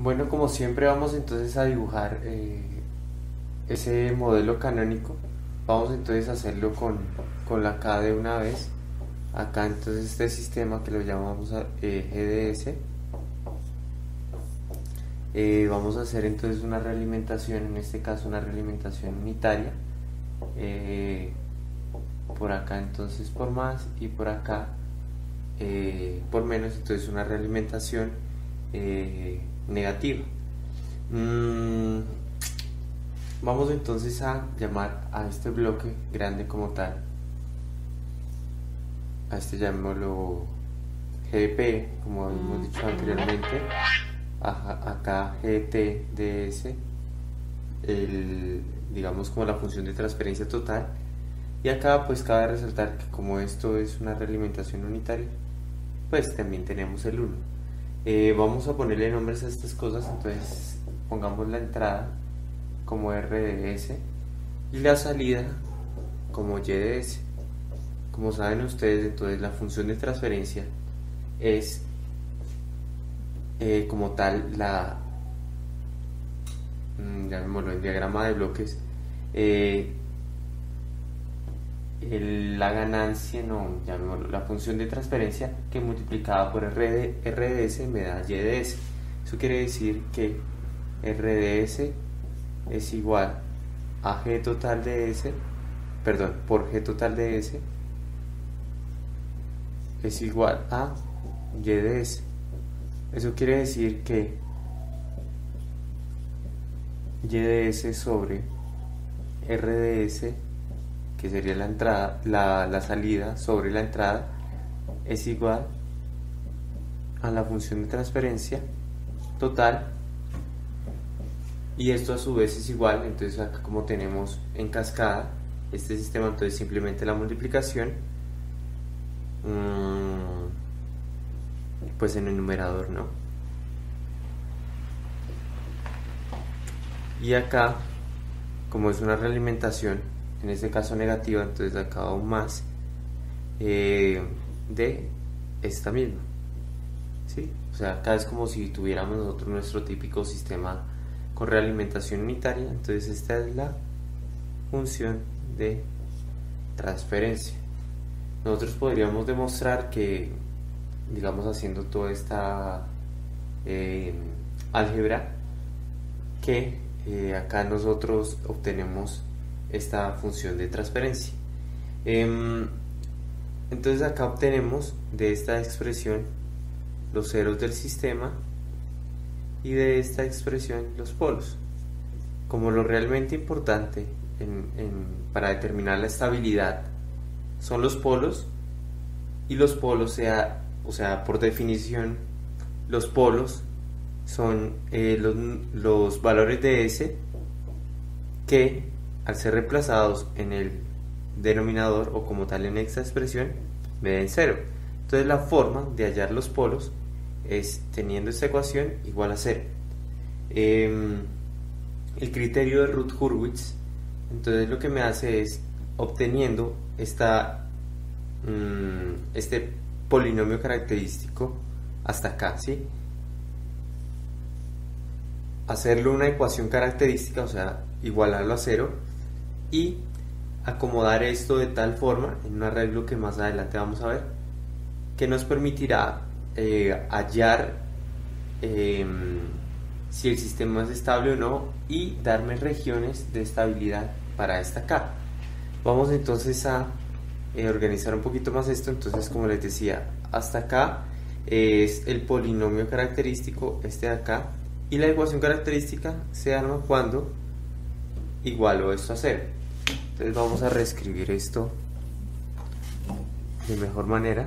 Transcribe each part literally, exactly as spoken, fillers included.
Bueno, como siempre vamos entonces a dibujar eh, ese modelo canónico. Vamos entonces a hacerlo con, con la K de una vez. Acá entonces este sistema que lo llamamos a- eh, G D S. Eh, vamos a hacer entonces una realimentación, en este caso una realimentación unitaria. Eh, por acá entonces por más y por acá eh, por menos, entonces una realimentación eh, negativa. Mm, Vamos entonces a llamar a este bloque grande como tal, a este llamémoslo G P, como hemos dicho anteriormente, a- acá G T D S, el, digamos como la función de transferencia total, y acá pues cabe resaltar que como esto es una realimentación unitaria, pues también tenemos el uno. Eh, vamos a ponerle nombres a estas cosas, entonces pongamos la entrada como R D S y la salida como Y D S. Como saben ustedes, entonces la función de transferencia es eh, como tal la, mm, llamémoslo en diagrama de bloques, eh, el- la ganancia, no, llamémoslo la función de transferencia que multiplicada por R D, R D S me da Y D S. Eso quiere decir que R D S es igual a G total de S, perdón, por G total de S es igual a Y de S. Eso quiere decir que Y de S sobre R de S, que sería la entrada, la, la salida sobre la entrada, es igual a la función de transferencia total, y esto a su vez es igual, entonces acá como tenemos en cascada este sistema, entonces simplemente la multiplicación mmm, pues en el numerador, ¿no? Y acá, como es una realimentación, en este caso negativa, entonces acá aún más eh, de esta misma, ¿sí? O sea, acá es como si tuviéramos nosotros nuestro típico sistema con realimentación unitaria, entonces esta es la función de transferencia. Nosotros podríamos demostrar que, digamos, haciendo toda esta eh, álgebra, que eh, acá nosotros obtenemos esta función de transferencia. Eh, entonces acá obtenemos de esta expresión los ceros del sistema y de esta expresión los polos. Como lo realmente importante en, en, para determinar la estabilidad son los polos, y los polos, sea, o sea, por definición, los polos son eh, los, los valores de S que al ser reemplazados en el denominador o como tal en esta expresión me den cero. Entonces la forma de hallar los polos es teniendo esta ecuación igual a cero. Eh, el criterio de Routh-Hurwitz entonces lo que me hace es obteniendo esta, mmm, este polinomio característico hasta acá, ¿sí? Hacerlo una ecuación característica, o sea, igualarlo a cero, y acomodar esto de tal forma, en un arreglo que más adelante vamos a ver, que nos permitirá eh, hallar eh, si el sistema es estable o no y darme regiones de estabilidad para esta K. Vamos entonces a eh, organizar un poquito más esto. Entonces, como les decía, hasta acá es el polinomio característico, este de acá, y la ecuación característica se arma cuando igualo esto a cero. Entonces vamos a reescribir esto de mejor manera.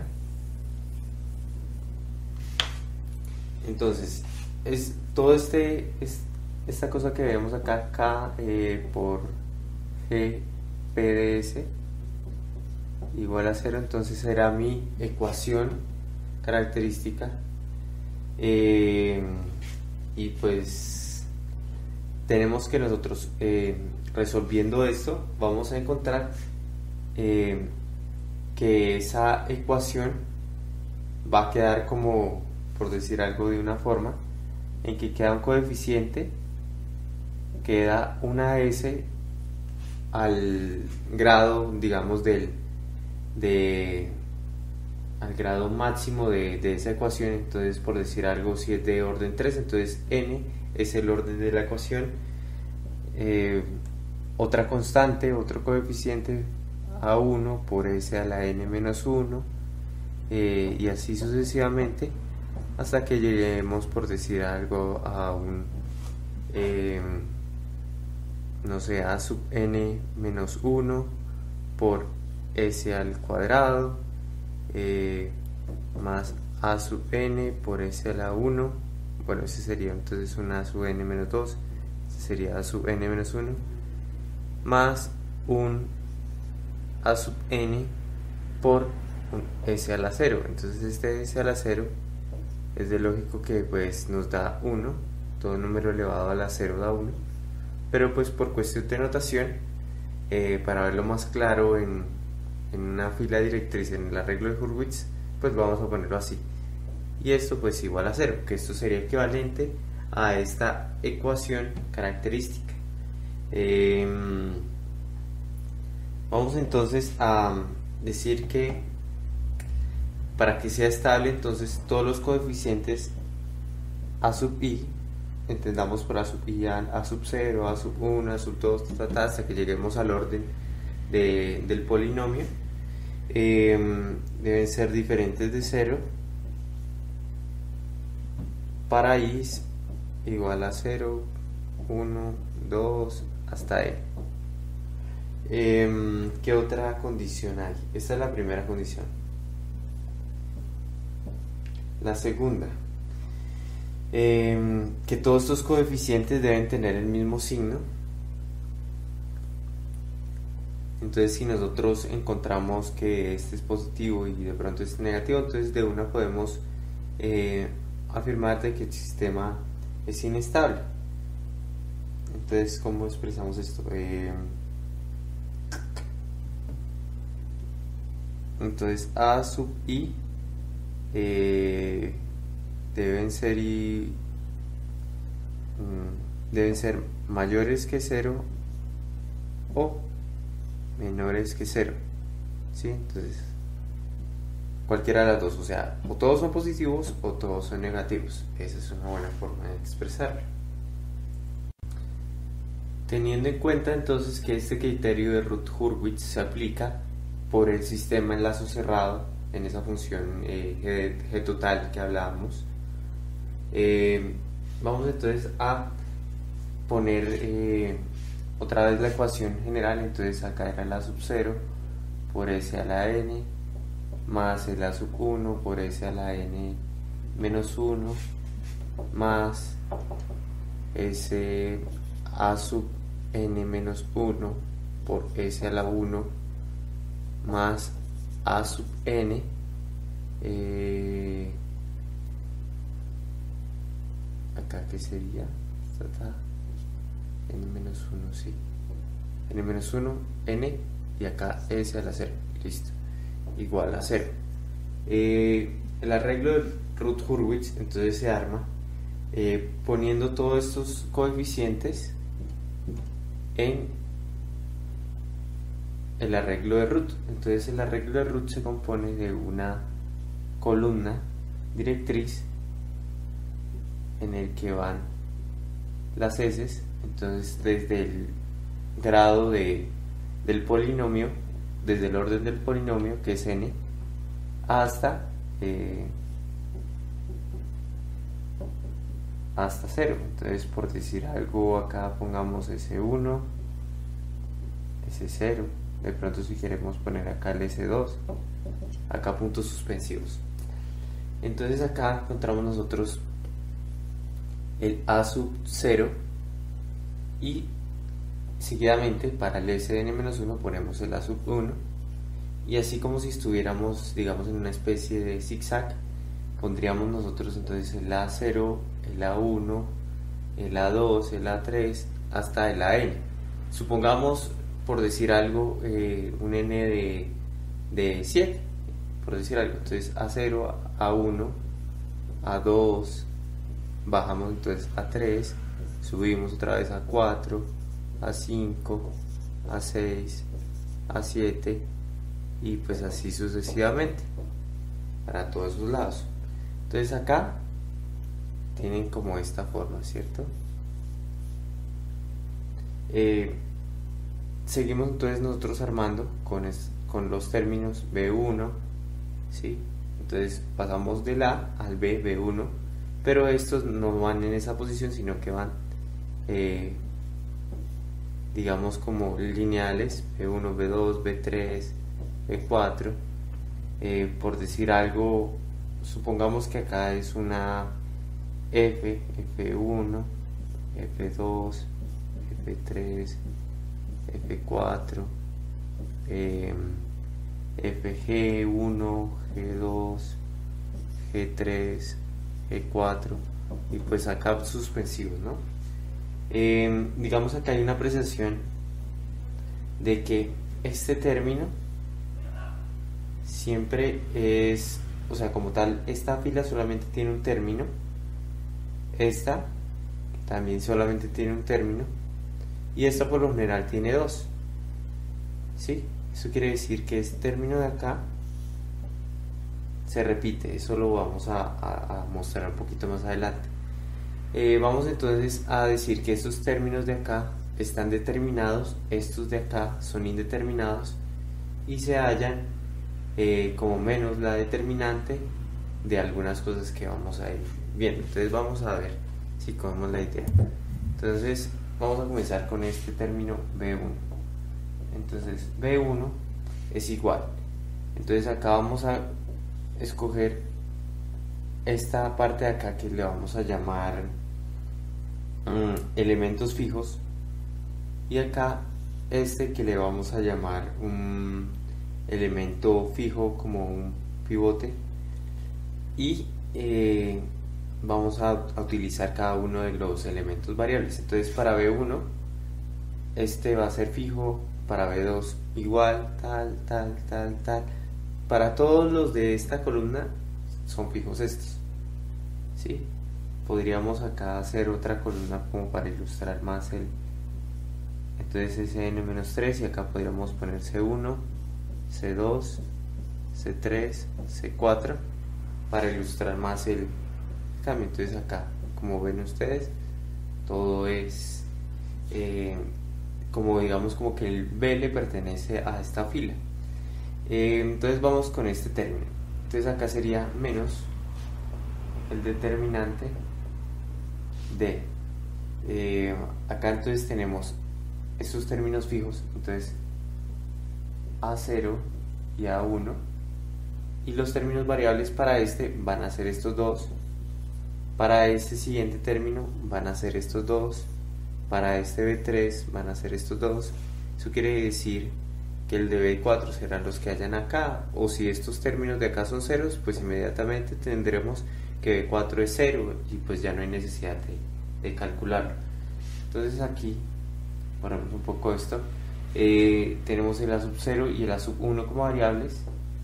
Entonces es todo este es, esta cosa que vemos acá, K eh, por G P de S igual a cero, entonces será mi ecuación característica. Eh, y pues tenemos que nosotros eh, resolviendo esto vamos a encontrar eh, que esa ecuación va a quedar como, por decir algo de una forma, en que queda un coeficiente, queda una S al grado, digamos, del de al grado máximo de, de esa ecuación. Entonces, por decir algo, si es de orden tres, entonces n es el orden de la ecuación, eh, otra constante, otro coeficiente, a uno por s a la n menos uno, eh, y así sucesivamente hasta que lleguemos, por decir algo, a un eh, no sé, a sub n menos uno por s al cuadrado, eh, más a sub n por s a la uno. Bueno, ese sería entonces una a sub n menos dos, ese sería a sub n menos uno, más un a sub n por un s a la cero. Entonces este s a la cero es de lógico que pues nos da uno, todo número elevado a la cero da uno, pero pues por cuestión de notación, eh, para verlo más claro en, en una fila directriz en el arreglo de Hurwitz, pues vamos a ponerlo así, y esto pues igual a cero, que esto sería equivalente a esta ecuación característica. Eh, vamos entonces a decir que para que sea estable, entonces todos los coeficientes a sub i, entendamos por a sub i a, a sub cero, a sub uno, a sub dos, hasta que lleguemos al orden de, del polinomio, eh, deben ser diferentes de cero para i igual a cero, uno, dos, hasta n. Eh, ¿Qué otra condición hay? Esta es la primera condición. La segunda, eh, que todos estos coeficientes deben tener el mismo signo. Entonces, si nosotros encontramos que este es positivo y de pronto es negativo, entonces de una podemos eh, afirmar de que el sistema es inestable. Entonces, ¿cómo expresamos esto? Eh, entonces, a sub i eh, deben ser y mm, deben ser mayores que cero o menores que cero, ¿sí? Entonces, cualquiera de las dos, o sea, o todos son positivos o todos son negativos. Esa es una buena forma de expresarlo. Teniendo en cuenta entonces que este criterio de Routh-Hurwitz se aplica por el sistema enlazo cerrado en esa función eh, G, G total que hablábamos, eh, vamos entonces a poner eh, otra vez la ecuación general. Entonces acá era la sub cero por s a la n más el a sub uno por s a la n menos uno más s a sub n menos uno por s a la uno más a sub n eh, acá que sería n menos uno, sí, n menos uno, n, y acá s a la cero, listo, igual a cero. Eh, el arreglo de Routh-Hurwitz entonces se arma eh, poniendo todos estos coeficientes en el arreglo de Routh. Entonces el arreglo de Routh se compone de una columna directriz en el que van las s. Entonces desde el grado de, del polinomio, desde el orden del polinomio, que es n, hasta eh, hasta cero. Entonces, por decir algo, acá pongamos ese uno, ese cero, de pronto si queremos poner acá el ese dos, acá puntos suspensivos. Entonces acá encontramos nosotros el a sub cero y seguidamente para el S de n menos uno ponemos el a sub uno, y así como si estuviéramos, digamos, en una especie de zigzag, pondríamos nosotros entonces el a cero, el a uno, el a dos, el a tres, hasta el a n. Supongamos, por decir algo, eh, un n de, de siete, por decir algo. Entonces a cero, a uno, a dos, bajamos entonces a tres, subimos otra vez a cuatro, a cinco, a seis, a siete y pues así sucesivamente para todos esos lados. Entonces acá tienen como esta forma, ¿cierto? Eh, seguimos entonces nosotros armando con, es, con los términos B uno, ¿sí? Entonces pasamos del A al B, B uno, pero estos no van en esa posición, sino que van eh, digamos como lineales, B uno, B dos, B tres, B cuatro. Eh, por decir algo, supongamos que acá es una F, F uno, F dos, F tres, F cuatro, eh, F G uno, G dos, G tres, G cuatro y pues acá suspensivos, ¿no? Eh, digamos acá hay una apreciación de que este término siempre es, o sea, como tal, esta fila solamente tiene un término, esta también solamente tiene un término y esta por lo general tiene dos, ¿sí? Eso quiere decir que este término de acá se repite, eso lo vamos a, a, a mostrar un poquito más adelante. Eh, vamos entonces a decir que estos términos de acá están determinados, estos de acá son indeterminados y se hallan eh, como menos la determinante de algunas cosas que vamos a ir viendo. Entonces vamos a ver si cogemos la idea. Entonces vamos a comenzar con este término B uno. Entonces B uno es igual, entonces acá vamos a escoger esta parte de acá que le vamos a llamar um, elementos fijos y acá este que le vamos a llamar un elemento fijo como un pivote y eh, vamos a, a utilizar cada uno de los elementos variables. Entonces para B uno este va a ser fijo, para B dos igual, tal, tal, tal, tal. Para todos los de esta columna son fijos estos, ¿sí? Podríamos acá hacer otra columna como para ilustrar más el, entonces es n menos tres y acá podríamos poner C uno, C dos, C tres, C cuatro para ilustrar más el cambio. Entonces acá, como ven ustedes, todo es eh, como digamos como que el B le pertenece a esta fila. Eh, entonces vamos con este término. Entonces acá sería menos el determinante de eh, acá entonces tenemos estos términos fijos, entonces A cero y A uno, y los términos variables para este van a ser estos dos, para este siguiente término van a ser estos dos, para este B tres van a ser estos dos. Eso quiere decir que el de B cuatro serán los que hayan acá, o si estos términos de acá son ceros, pues inmediatamente tendremos que B cuatro es cero y pues ya no hay necesidad de, de calcularlo. Entonces aquí ponemos un poco esto, eh, tenemos el A sub cero y el A sub uno como variables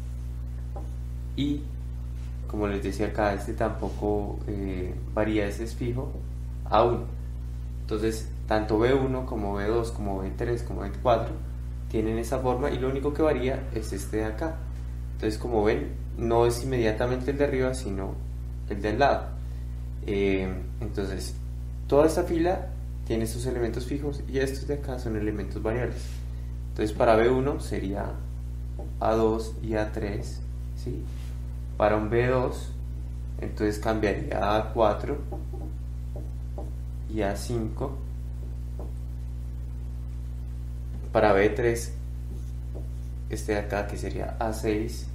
y como les decía acá, este tampoco eh, varía, ese es fijo, A uno. Entonces tanto B uno como B dos como B tres como B cuatro tienen esa forma y lo único que varía es este de acá. Entonces como ven, no es inmediatamente el de arriba sino el del lado. Eh, entonces toda esta fila tiene sus elementos fijos y estos de acá son elementos variables. Entonces para B uno sería A dos y A tres, ¿sí? Para un B dos entonces cambiaría a A cuatro y A cinco. Para B tres este de acá que sería A seis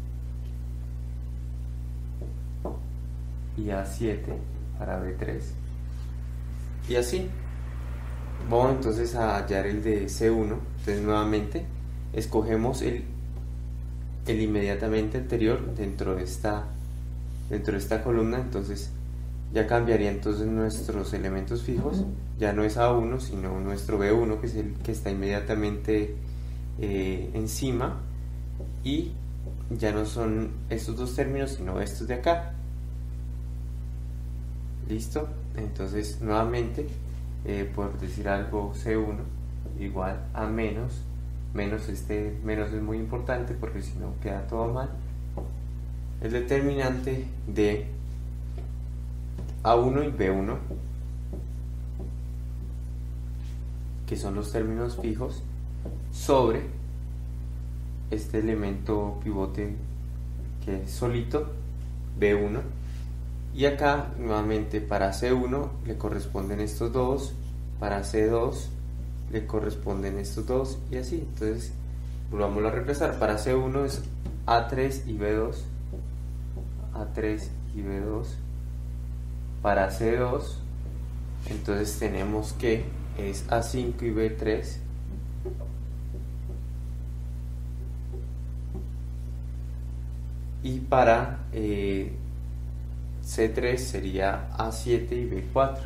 y A siete para B tres y así. Vamos entonces a hallar el de C uno. Entonces nuevamente escogemos el, el inmediatamente anterior dentro de esta dentro de esta columna. Entonces ya cambiaría entonces nuestros elementos fijos, ya no es A uno sino nuestro B uno que es el que está inmediatamente eh, encima, y ya no son estos dos términos sino estos de acá. listo. Entonces nuevamente, eh, por decir algo, C uno igual a menos, menos este menos es muy importante porque si no queda todo mal, el determinante de A uno y B uno, que son los términos fijos, sobre este elemento pivote que es solito, B uno, y acá nuevamente para C uno le corresponden estos dos, para C dos le corresponden estos dos, y así. Entonces volvamos a reemplazar. Para C uno es A tres y B dos, A tres y B dos. Para C dos entonces tenemos que es A cinco y B tres, y para eh, C tres sería A siete y B cuatro.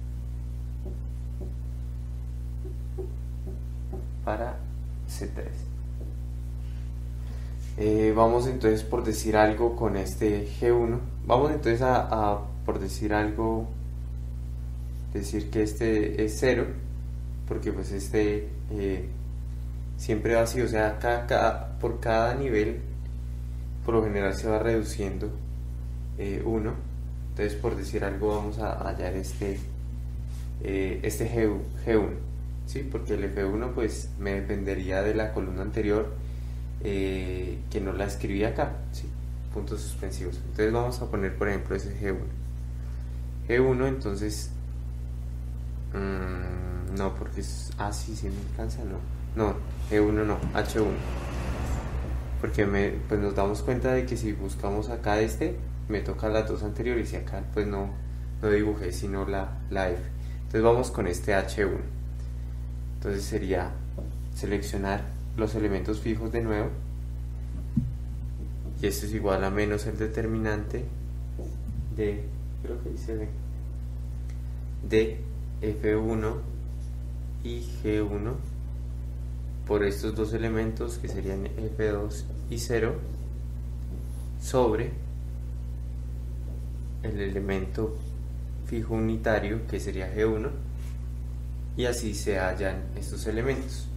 Para C tres. Eh, vamos entonces, por decir algo, con este G uno. Vamos entonces a, a por decir algo, decir que este es cero, porque pues este eh, siempre va así, o sea, cada, cada, por cada nivel por lo general se va reduciendo eh, uno. Entonces, por decir algo, vamos a hallar este eh, este G uno, ¿sí? Porque el F uno pues me dependería de la columna anterior, eh, que no la escribí acá, ¿sí? Puntos suspensivos. Entonces vamos a poner, por ejemplo, ese G uno. G uno, entonces mmm, no, porque es, ah, sí, sí me alcanza, no, no, G uno no, H uno, porque me, pues nos damos cuenta de que si buscamos acá este, me toca las dos anteriores, y acá pues no, no dibujé sino la, la F. Entonces vamos con este H uno. Entonces sería seleccionar los elementos fijos de nuevo, y esto es igual a menos el determinante de, creo que dice B, de F uno y G uno por estos dos elementos que serían F dos y cero sobre el elemento fijo unitario que sería G uno, y así se hallan estos elementos.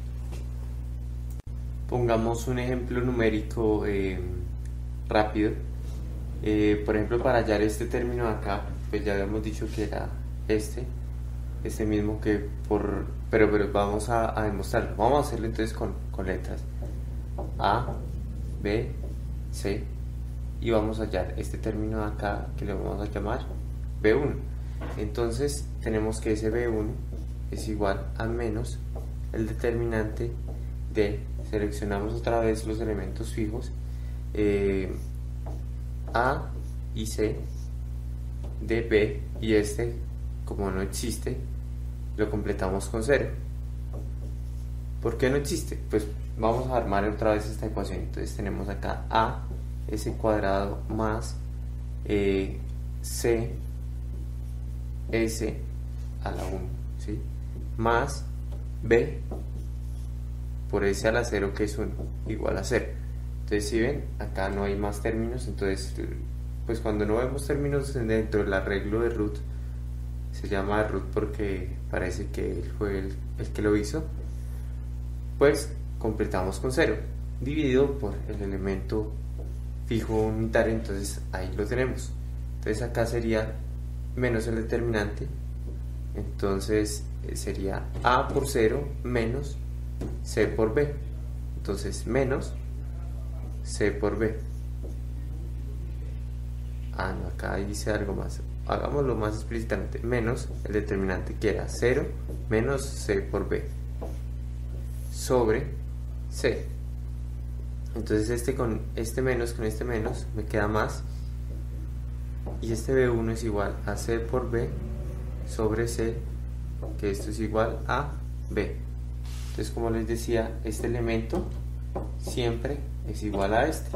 Pongamos un ejemplo numérico eh, rápido. Eh, por ejemplo, para hallar este término de acá, pues ya habíamos dicho que era este, este mismo que por, pero, pero vamos a, a demostrarlo. Vamos a hacerlo entonces con, con letras A, B, C, y vamos a hallar este término de acá que le vamos a llamar B uno. Entonces tenemos que ese B uno es igual a menos el determinante de, seleccionamos otra vez los elementos fijos, eh, A y C de B, y este, como no existe, lo completamos con cero. ¿Por qué no existe? Pues vamos a armar otra vez esta ecuación. Entonces tenemos acá A S cuadrado más eh, C S a la uno, ¿sí? Más B por S a la cero, que es uno, igual a cero. Entonces, si ven, acá no hay más términos. Entonces, pues cuando no vemos términos dentro del arreglo de root, se llama root porque parece que él fue el, el que lo hizo, pues completamos con cero, dividido por el elemento fijo unitario. Entonces ahí lo tenemos. Entonces acá sería menos el determinante, entonces sería A por cero menos C por B. Entonces menos C por B. Ah, no, acá dice algo más. Hagámoslo más explícitamente. Menos el determinante que era cero menos C por B sobre C. Entonces este con este menos con este menos me queda más, y este B uno es igual a C por B sobre C, que esto es igual a B. Entonces, como les decía, este elemento siempre es igual a este.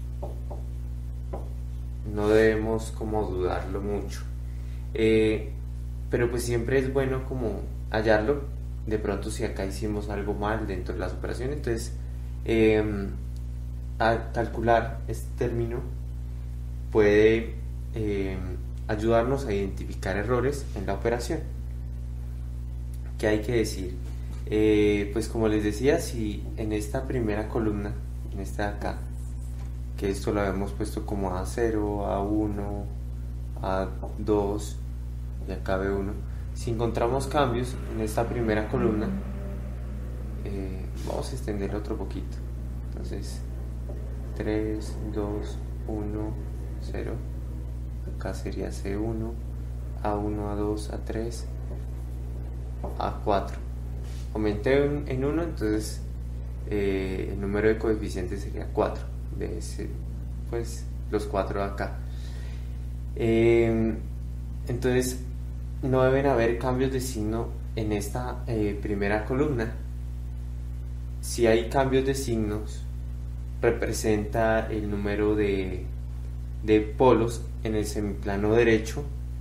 No debemos como dudarlo mucho, eh, pero pues siempre es bueno como hallarlo. De pronto, si acá hicimos algo mal dentro de las operaciones, entonces eh, al calcular este término puede eh, ayudarnos a identificar errores en la operación. ¿Qué hay que decir? Eh, pues como les decía, si en esta primera columna, en esta de acá, que esto lo habíamos puesto como A cero, A uno, A dos y acá B uno, si encontramos cambios en esta primera columna, eh, vamos a extender otro poquito. Entonces tres, dos, uno, cero, acá sería C uno, A uno, A dos, A tres, A cuatro. Aumenté en uno, entonces eh, el número de coeficientes sería cuatro, de ese, pues los cuatro de acá. Eh, entonces no deben haber cambios de signo en esta eh, primera columna. Si hay cambios de signos, representa el número de, de polos en el semiplano derecho.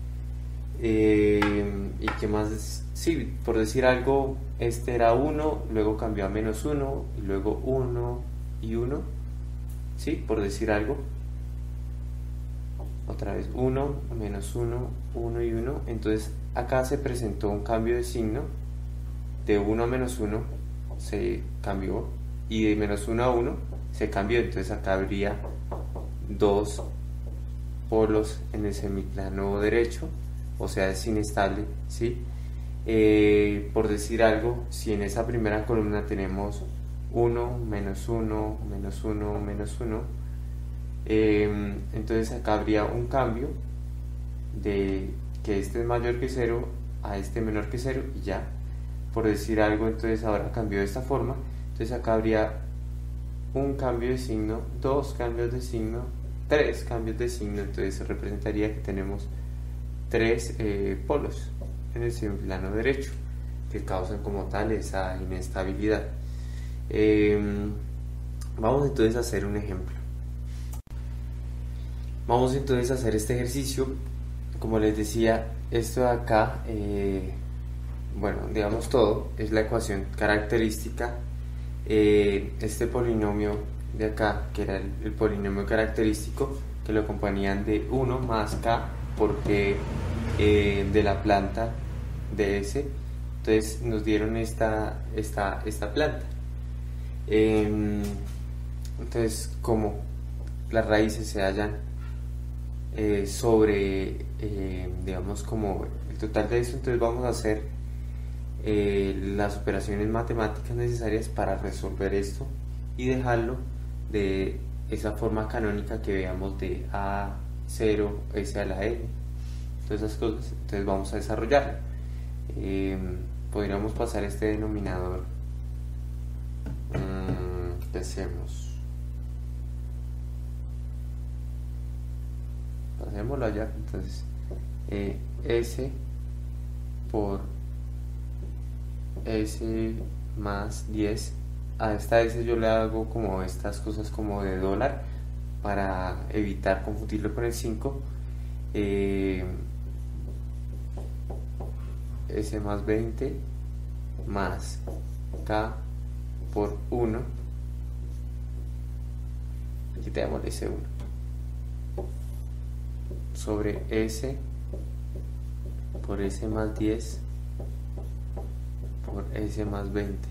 Eh, y qué más, sí, por decir algo, este era uno, luego cambió a menos uno, y luego uno y uno, sí, por decir algo, otra vez uno, menos uno, uno y uno. Entonces acá se presentó un cambio de signo, de uno a menos uno se cambió, y de menos uno a uno se cambió. Entonces acá habría dos polos en el semiplano derecho, o sea, es inestable, ¿sí? Eh, por decir algo, si en esa primera columna tenemos uno, menos uno, menos uno, menos uno, eh, entonces acá habría un cambio de que este es mayor que cero a este menor que cero, y ya, por decir algo, entonces ahora cambió de esta forma. Entonces acá habría un cambio de signo, dos cambios de signo, tres cambios de signo. Entonces se representaría que tenemos tres eh, polos en el semiplano derecho que causan como tal esa inestabilidad. Eh, vamos entonces a hacer un ejemplo. Vamos entonces a hacer este ejercicio. Como les decía, esto de acá, eh, bueno, digamos todo, es la ecuación característica. Eh, este polinomio de acá, que era el, el polinomio característico, que lo acompañan de uno más k porque eh, de la planta de S, entonces nos dieron esta, esta, esta planta. Eh, entonces, como las raíces se hallan eh, sobre, eh, digamos, como el total de esto, entonces vamos a hacer eh, las operaciones matemáticas necesarias para resolver esto y dejarlo de esa forma canónica que veamos de A cero, S a la N, todas esas cosas. Entonces vamos a desarrollarlo. Eh, podríamos pasar este denominador. Mm, ¿qué hacemos? Pasémoslo allá. Entonces eh, S por S más diez. A esta S yo le hago como estas cosas como de dólar para evitar confundirlo con el cinco. eh, S más veinte más K por uno, quitemos S uno, sobre S por S más diez por S más veinte.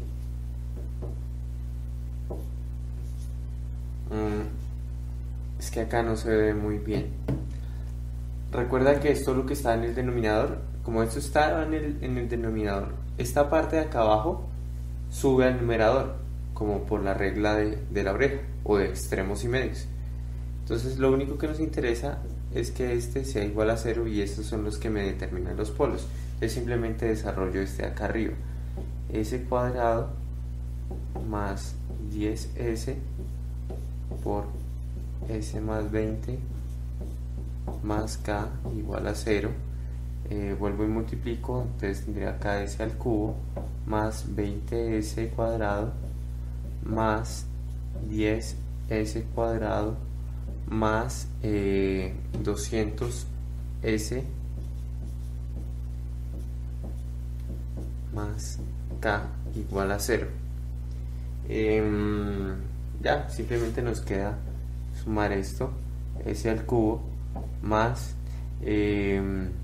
Mm, es que acá no se ve muy bien. Recuerda que esto es lo que está en el denominador. Como esto está en el, en el denominador, esta parte de acá abajo sube al numerador, como por la regla de, de la oreja, o de extremos y medios. Entonces lo único que nos interesa es que este sea igual a cero, y estos son los que me determinan los polos. Yo simplemente desarrollo este de acá arriba. S cuadrado más diez S por S más veinte más K igual a cero. Eh, vuelvo y multiplico, entonces tendría acá S al cubo más veinte S cuadrado más diez S cuadrado más eh, doscientos S más K igual a cero. Eh, ya, simplemente nos queda sumar esto, S al cubo más eh,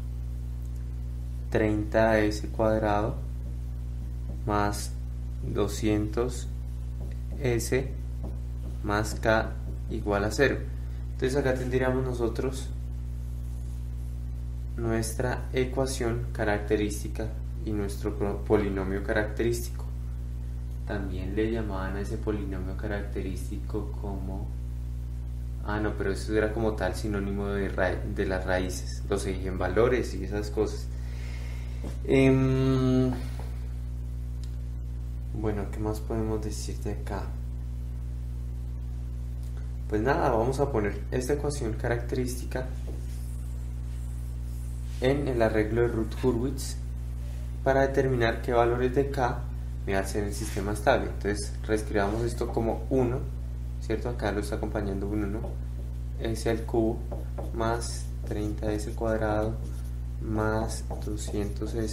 treinta s cuadrado más doscientos s más k igual a cero. Entonces acá tendríamos nosotros nuestra ecuación característica y nuestro polinomio característico. También le llamaban a ese polinomio característico como... Ah, no, pero eso era como tal sinónimo de, ra de las raíces, los eigenvalores y esas cosas. Eh, bueno, ¿qué más podemos decir de acá? Pues nada, vamos a poner esta ecuación característica en el arreglo de Routh-Hurwitz para determinar qué valores de k me hacen el sistema estable. Entonces reescribamos esto como uno, ¿cierto? Acá lo está acompañando un uno, s al cubo más treinta s cuadrado más doscientos s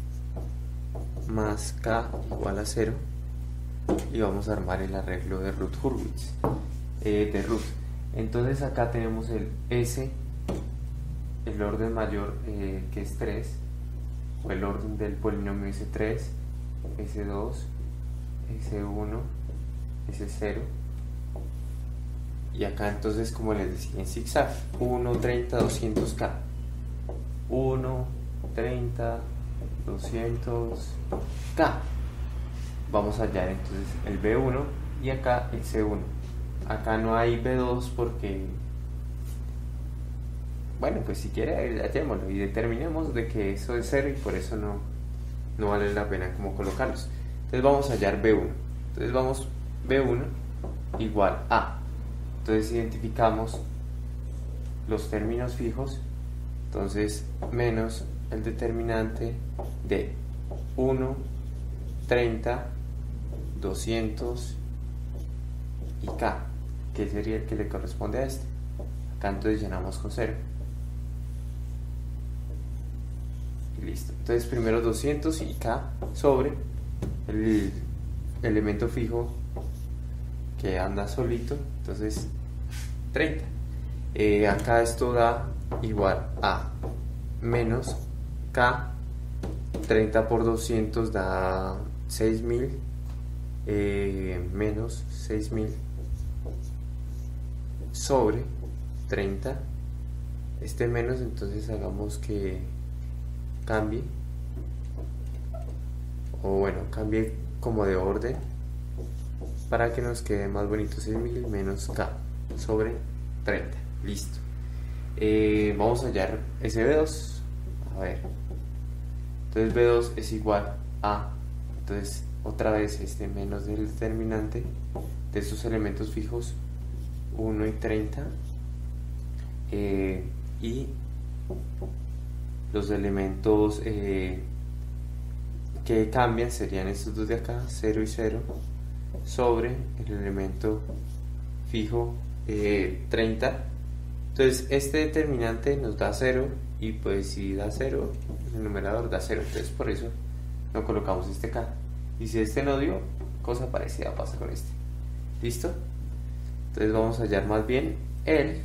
más k igual a cero, y vamos a armar el arreglo de Routh-Hurwitz, eh, de Routh. Entonces acá tenemos el s, el orden mayor, eh, que es tres, o el orden del polinomio ese tres, ese dos, ese uno, ese cero, y acá entonces, como les decía, en zigzag, uno, treinta, doscientos k, uno, treinta, doscientos k. Vamos a hallar entonces el B uno y acá el C uno. Acá no hay B dos porque, bueno, pues si quiere hallémoslo y determinemos de que eso es cero, y por eso no, no vale la pena como colocarlos. Entonces vamos a hallar B uno. Entonces vamos B uno igual a, entonces identificamos los términos fijos, entonces menos el determinante de uno, treinta, doscientos y k, que sería el que le corresponde a este. Acá entonces llenamos con cero y listo. Entonces primero doscientos y k sobre el elemento fijo que anda solito, entonces treinta. Eh, acá esto da igual a menos k, treinta por doscientos da seis mil, eh, menos seis mil sobre treinta. Este menos, entonces hagamos que cambie, o bueno, cambie como de orden para que nos quede más bonito. Seis mil menos k sobre treinta. Listo. Eh, vamos a hallar ese B dos. A ver, entonces B dos es igual a, entonces otra vez este menos del determinante de estos elementos fijos uno y treinta, eh, y los elementos eh, que cambian serían estos dos de acá, cero y cero, sobre el elemento fijo eh, treinta. Entonces este determinante nos da cero, y pues si da cero, el numerador da cero, entonces por eso no colocamos este k. Y si este no dio, cosa parecida pasa con este. ¿Listo? Entonces vamos a hallar más bien el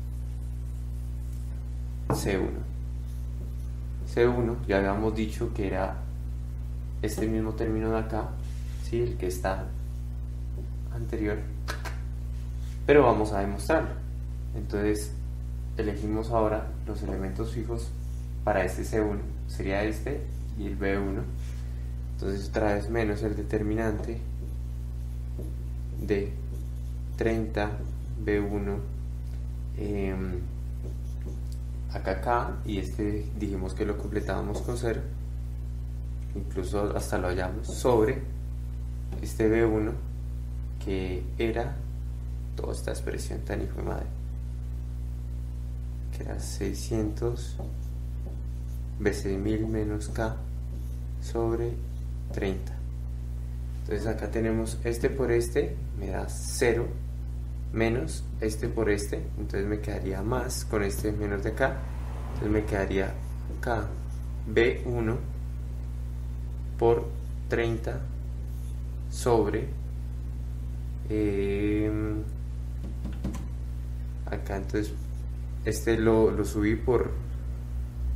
C uno. C uno, ya habíamos dicho que era este mismo término de acá, ¿sí? El que está anterior, pero vamos a demostrarlo. Entonces elegimos ahora los elementos fijos para este C uno, sería este y el B uno. Entonces otra vez menos el determinante de treinta B uno, eh, acá acá, y este dijimos que lo completábamos con cero, incluso hasta lo hallamos, sobre este B uno, que era toda esta expresión tan hijo de madre, que era seiscientos B seis mil menos k sobre treinta. Entonces acá tenemos este por este, me da cero, menos este por este, entonces me quedaría más con este menos de acá, entonces me quedaría k B uno por treinta sobre eh, acá, entonces este lo, lo subí por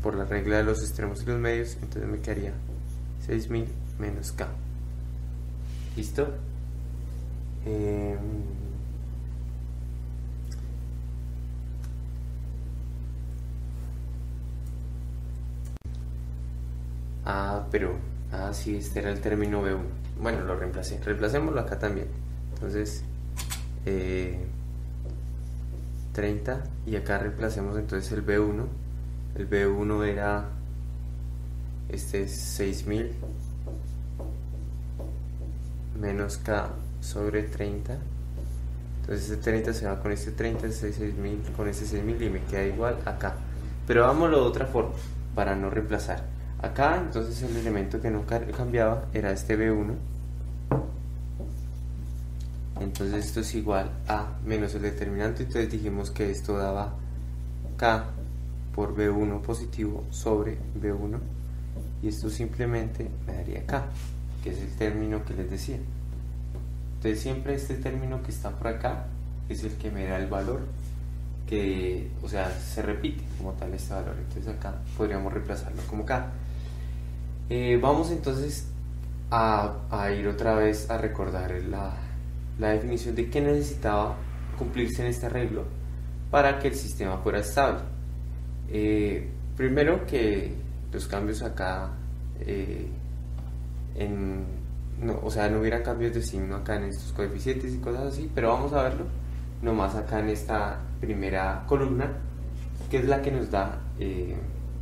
por la regla de los extremos y los medios, entonces me quedaría seis mil menos K. ¿Listo? Eh, ah, pero, ah, sí, este era el término B uno. Bueno, lo reemplacé. Reemplacémoslo acá también. Entonces, eh, treinta, y acá reemplacemos entonces el B uno. El B uno era, este es seis mil menos K sobre treinta. Entonces este treinta se va con este treinta, este seis mil con este seis mil y me queda igual acá. Pero hagámoslo de otra forma para no reemplazar. Acá entonces el elemento que no cambiaba era este B uno. Entonces esto es igual a menos el determinante, entonces dijimos que esto daba K por B uno positivo sobre B uno, y esto simplemente me daría K, que es el término que les decía. Entonces siempre este término que está por acá es el que me da el valor, que, o sea, se repite como tal este valor. Entonces acá podríamos reemplazarlo como K. Eh, vamos entonces a, a ir otra vez a recordar la, la definición de qué necesitaba cumplirse en este arreglo para que el sistema fuera estable. Eh, primero, que los cambios acá eh, en, no, o sea, no hubiera cambios de signo acá en estos coeficientes y cosas así, pero vamos a verlo nomás acá en esta primera columna, que es la que nos da eh,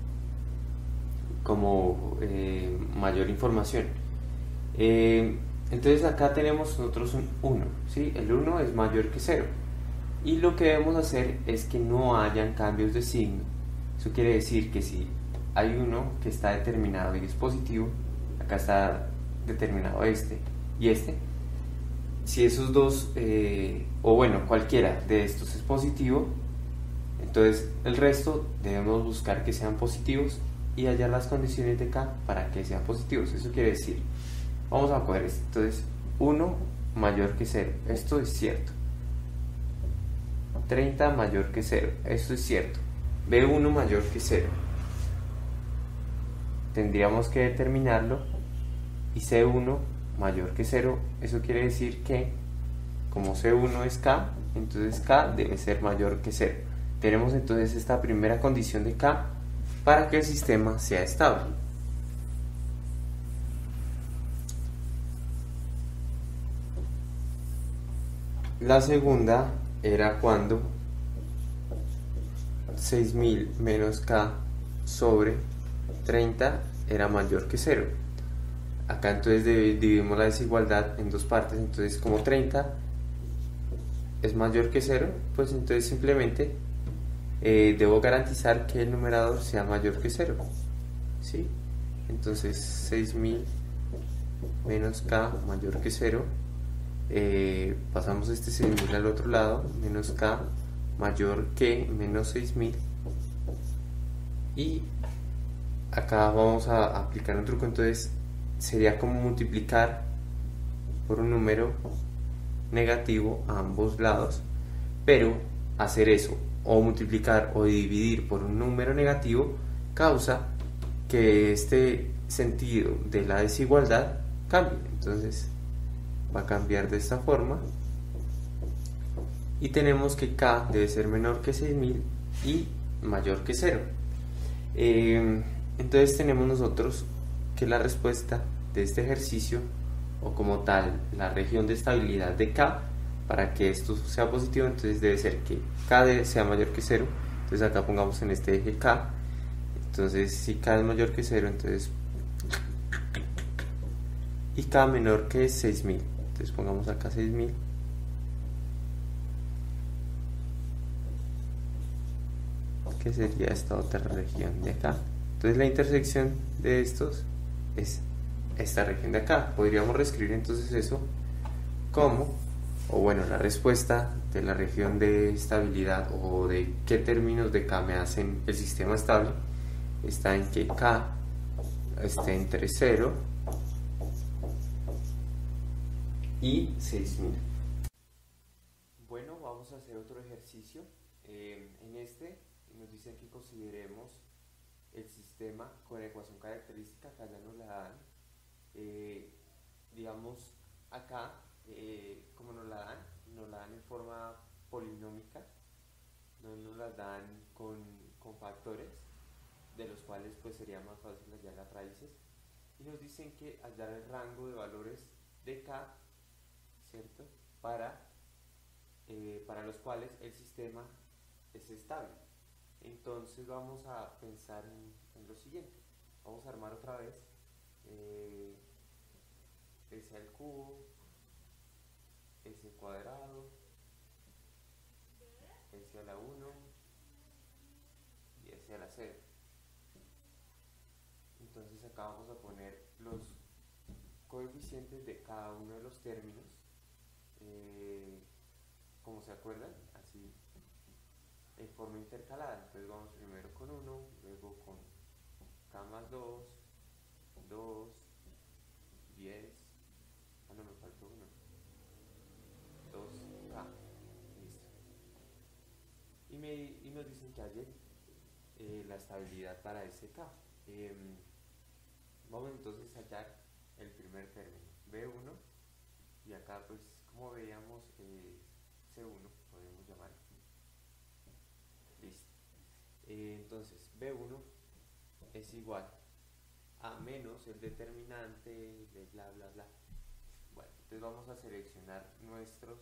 como eh, mayor información. Eh, entonces acá tenemos nosotros un uno, ¿sí? El uno es mayor que cero, y lo que debemos hacer es que no hayan cambios de signo. Eso quiere decir que si hay uno que está determinado y es positivo, acá está determinado este y este, si esos dos, eh, o bueno, cualquiera de estos es positivo, entonces el resto debemos buscar que sean positivos y hallar las condiciones de K para que sean positivos. Eso quiere decir, vamos a coger esto, entonces uno mayor que cero, esto es cierto. treinta mayor que cero, esto es cierto. B uno mayor que cero, tendríamos que determinarlo, y C uno mayor que cero, eso quiere decir que como C uno es K, entonces K debe ser mayor que cero. Tenemos entonces esta primera condición de K para que el sistema sea estable. La segunda era cuando seis mil menos K sobre treinta era mayor que cero. Acá entonces dividimos la desigualdad en dos partes, entonces como treinta es mayor que cero, pues entonces simplemente eh, debo garantizar que el numerador sea mayor que cero, ¿sí? Entonces seis mil menos K mayor que cero, eh, pasamos este seis mil al otro lado, menos K mayor que menos seis mil, y acá vamos a aplicar un truco. Entonces sería como multiplicar por un número negativo a ambos lados, pero hacer eso, o multiplicar o dividir por un número negativo, causa que este sentido de la desigualdad cambie. Entonces va a cambiar de esta forma, y tenemos que K debe ser menor que seis mil y mayor que cero. Eh, entonces tenemos nosotros que la respuesta de este ejercicio, o como tal la región de estabilidad de K, para que esto sea positivo, entonces debe ser que K debe sea mayor que cero. Entonces acá pongamos en este eje K, entonces si K es mayor que cero, entonces y K menor que seis mil, entonces pongamos acá seis mil, que sería esta otra región de acá. Entonces la intersección de estos es esta región de acá. Podríamos reescribir entonces eso como, o bueno, la respuesta de la región de estabilidad, o de qué términos de K me hacen el sistema estable, está en que K esté entre cero y seis mil. Bueno, vamos a hacer otro ejercicio. Eh, en este nos dice que consideremos el sistema con la ecuación característica, acá ya nos la dan, eh, digamos acá, eh, como nos la dan, nos la dan en forma polinómica, no nos la dan con, con factores, de los cuales pues sería más fácil hallar las raíces, y nos dicen que hallar el rango de valores de K, ¿cierto? Para, eh, para los cuales el sistema es estable. Entonces vamos a pensar en, en lo siguiente. Vamos a armar otra vez eh, S al cubo, S cuadrado, S a la uno y S a la cero. Entonces acá vamos a poner los coeficientes de cada uno de los términos, eh, como se acuerdan, así en forma intercalada. Entonces vamos primero con uno, luego con K más dos, dos, diez, ah no, me faltó uno, dos K, listo. Y, me, y nos dicen que halle eh, la estabilidad para ese K. Eh, vamos entonces a hallar el primer término, B uno, y acá pues como veíamos eh, C uno, podemos llamar. Listo. Eh, entonces B uno es igual a menos el determinante de bla bla bla. Bueno, entonces vamos a seleccionar nuestros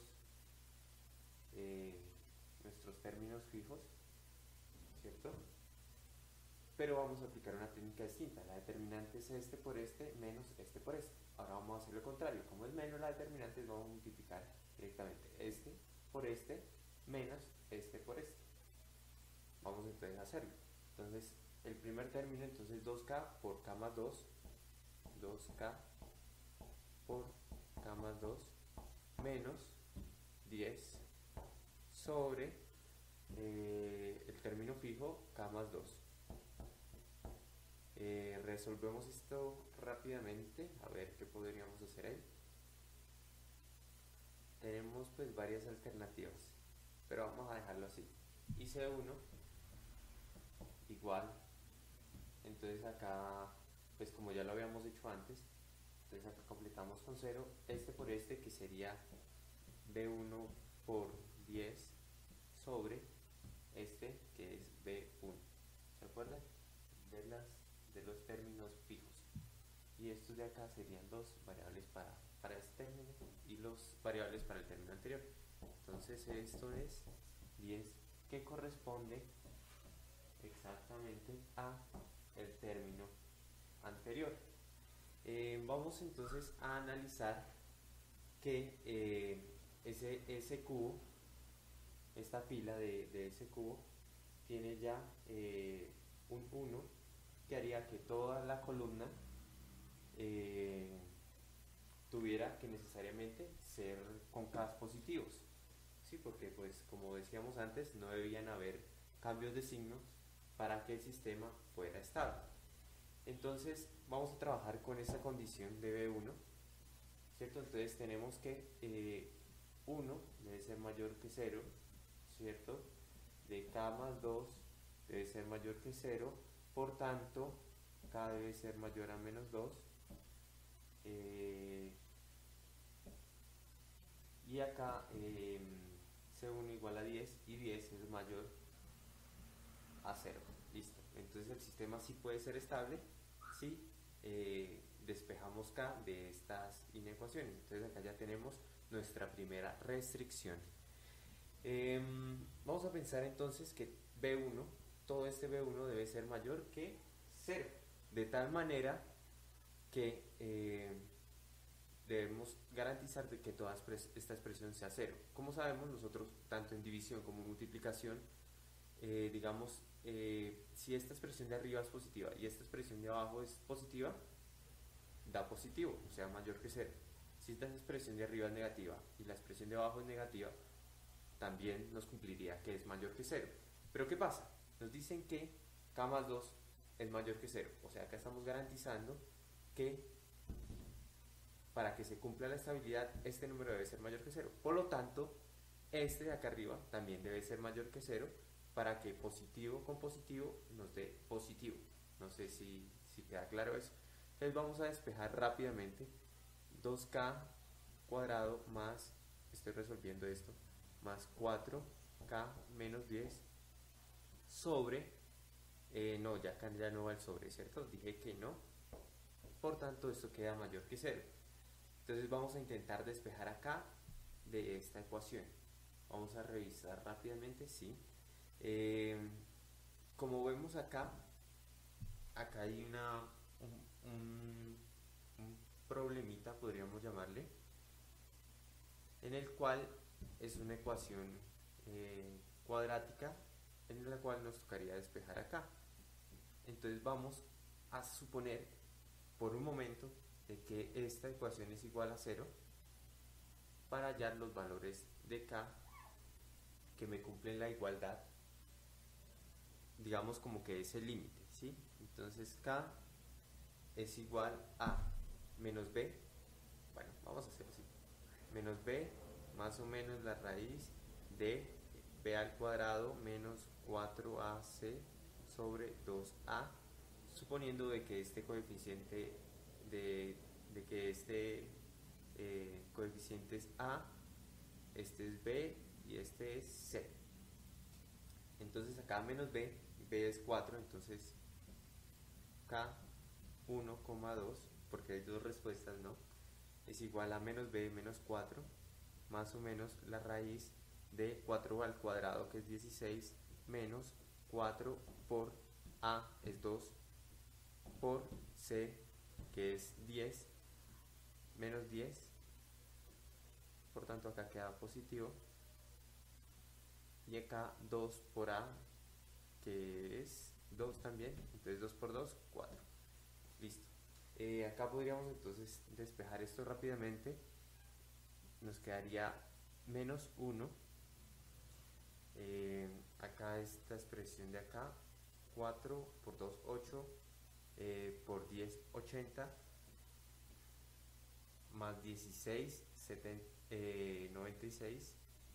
eh, nuestros términos fijos, ¿cierto? Pero vamos a aplicar una técnica distinta. La determinante es este por este menos este por este. Ahora vamos a hacer lo contrario. Como es menos la determinante, vamos a multiplicar directamente este por este menos este por este. Vamos entonces a hacerlo. Entonces el primer término, entonces dos K por K más dos, dos K por K más dos menos diez sobre eh, el término fijo K más dos. Eh, resolvemos esto rápidamente, a ver qué podríamos hacer ahí. Tenemos pues varias alternativas, pero vamos a dejarlo así. Y C uno igual, entonces acá pues como ya lo habíamos hecho antes, entonces acá completamos con cero, este por este que sería B uno por diez sobre este que es B uno, ¿se acuerdan? De, las, de los términos fijos. Y estos de acá serían dos variables para, para este término y los variables para el término anterior. Entonces esto es diez, que corresponde exactamente a el término anterior. Eh, vamos entonces a analizar que eh, ese, ese cubo, esta fila de, de ese cubo, tiene ya eh, un uno, que haría que toda la columna eh, tuviera que necesariamente ser con K positivos, ¿sí? Porque pues como decíamos antes, no debían haber cambios de signo para que el sistema fuera estable. Entonces vamos a trabajar con esa condición de B uno, ¿cierto? Entonces tenemos que eh, uno debe ser mayor que cero, ¿cierto? De K más dos debe ser mayor que cero, por tanto K debe ser mayor a menos dos, eh, y acá eh, C uno igual a diez y diez es mayor a cero. Listo. Entonces el sistema sí puede ser estable si eh, despejamos K de estas inecuaciones. Entonces acá ya tenemos nuestra primera restricción. Eh, vamos a pensar entonces que B uno, todo este B uno debe ser mayor que cero, de tal manera que eh, debemos garantizar de que toda esta expresión sea cero. Como sabemos nosotros, tanto en división como en multiplicación, eh, digamos, eh, si esta expresión de arriba es positiva y esta expresión de abajo es positiva, da positivo, o sea, mayor que cero. Si esta expresión de arriba es negativa y la expresión de abajo es negativa, también nos cumpliría que es mayor que cero. Pero ¿qué pasa? Nos dicen que K más dos es mayor que cero, o sea, acá estamos garantizando que para que se cumpla la estabilidad este número debe ser mayor que cero. Por lo tanto, este de acá arriba también debe ser mayor que cero para que positivo con positivo nos dé positivo. No sé si, si queda claro eso. Entonces vamos a despejar rápidamente. dos k cuadrado más, estoy resolviendo esto, más cuatro k menos diez sobre, eh, no, ya acá ya no va el sobre, ¿cierto? Dije que no, por tanto esto queda mayor que cero. Entonces vamos a intentar despejar acá de esta ecuación. Vamos a revisar rápidamente, sí. Eh, como vemos acá, acá hay una, un, un, un problemita, podríamos llamarle, en el cual es una ecuación eh, cuadrática en la cual nos tocaría despejar acá. Entonces vamos a suponer por un momento de que esta ecuación es igual a cero para hallar los valores de k que me cumplen la igualdad, digamos como que es el límite, ¿sí? Entonces k es igual a menos b, bueno, vamos a hacerlo así, menos b más o menos la raíz de b al cuadrado menos cuatro a c sobre dos a, suponiendo de que este coeficiente de, de que este eh, coeficiente es a, este es b y este es c. Entonces acá menos b, b es cuatro, entonces k uno coma dos, porque hay dos respuestas, ¿no? Es igual a menos b menos cuatro más o menos la raíz de cuatro al cuadrado, que es dieciséis, menos cuatro por a es dos, por c, que es diez, menos diez, por tanto acá queda positivo, y acá dos por a, que es dos también, entonces dos por dos, cuatro. Listo. Eh, acá podríamos entonces despejar esto rápidamente. Nos quedaría menos uno. Eh, acá esta expresión de acá, cuatro por dos, ocho, eh, por diez, ochenta, más dieciséis, setenta, eh, noventa y seis.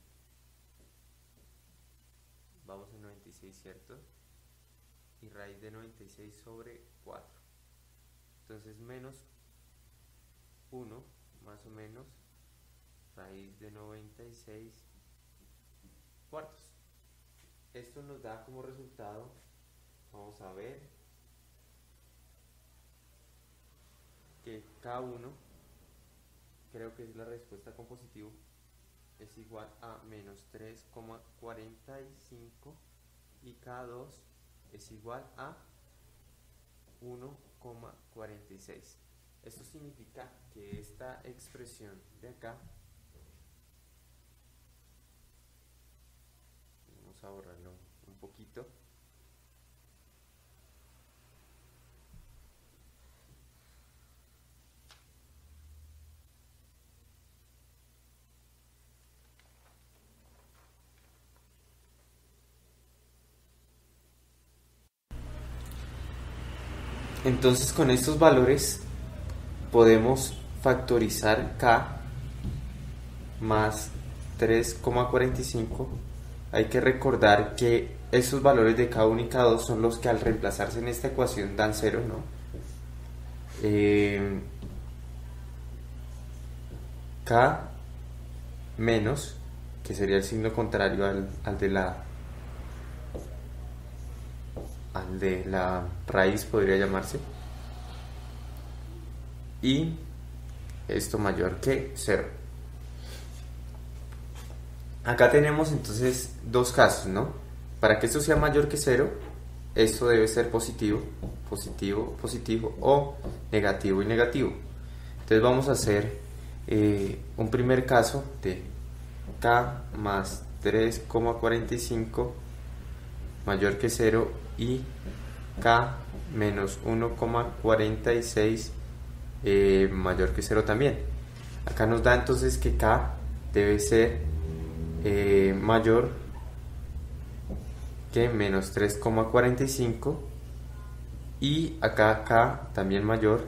Vamos a noventa y seis, ¿cierto? Y raíz de noventa y seis sobre cuatro. Entonces menos uno, más o menos, raíz de noventa y seis cuartos. Esto nos da como resultado, vamos a ver, que k uno, creo que es la respuesta con positivo, es igual a menos tres coma cuarenta y cinco y k dos es igual a uno coma cuarenta y seis. Esto significa que esta expresión de acá, vamos a borrarlo un poquito, entonces con estos valores podemos factorizar k más tres coma cuarenta y cinco. Hay que recordar que esos valores de k uno y k dos son los que al reemplazarse en esta ecuación dan cero, ¿no? Eh, k menos, que sería el signo contrario al, al de la al de la raíz, podría llamarse, y esto mayor que cero. Acá tenemos entonces dos casos, ¿no? Para que esto sea mayor que cero, esto debe ser positivo, positivo, positivo, o negativo y negativo. Entonces vamos a hacer eh, un primer caso de k más tres coma cuarenta y cinco mayor que cero y k menos uno coma cuarenta y seis eh, mayor que cero también. Acá nos da entonces que k debe ser eh, mayor que menos tres coma cuarenta y cinco y acá k también mayor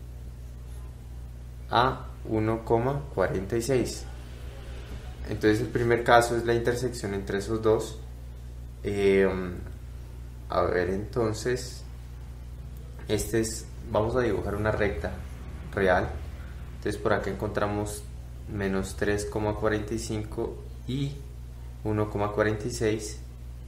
a uno coma cuarenta y seis. Entonces el primer caso es la intersección entre esos dos. Eh, a ver, entonces Este es, vamos a dibujar una recta real. Entonces por acá encontramos menos tres coma cuarenta y cinco y uno coma cuarenta y seis.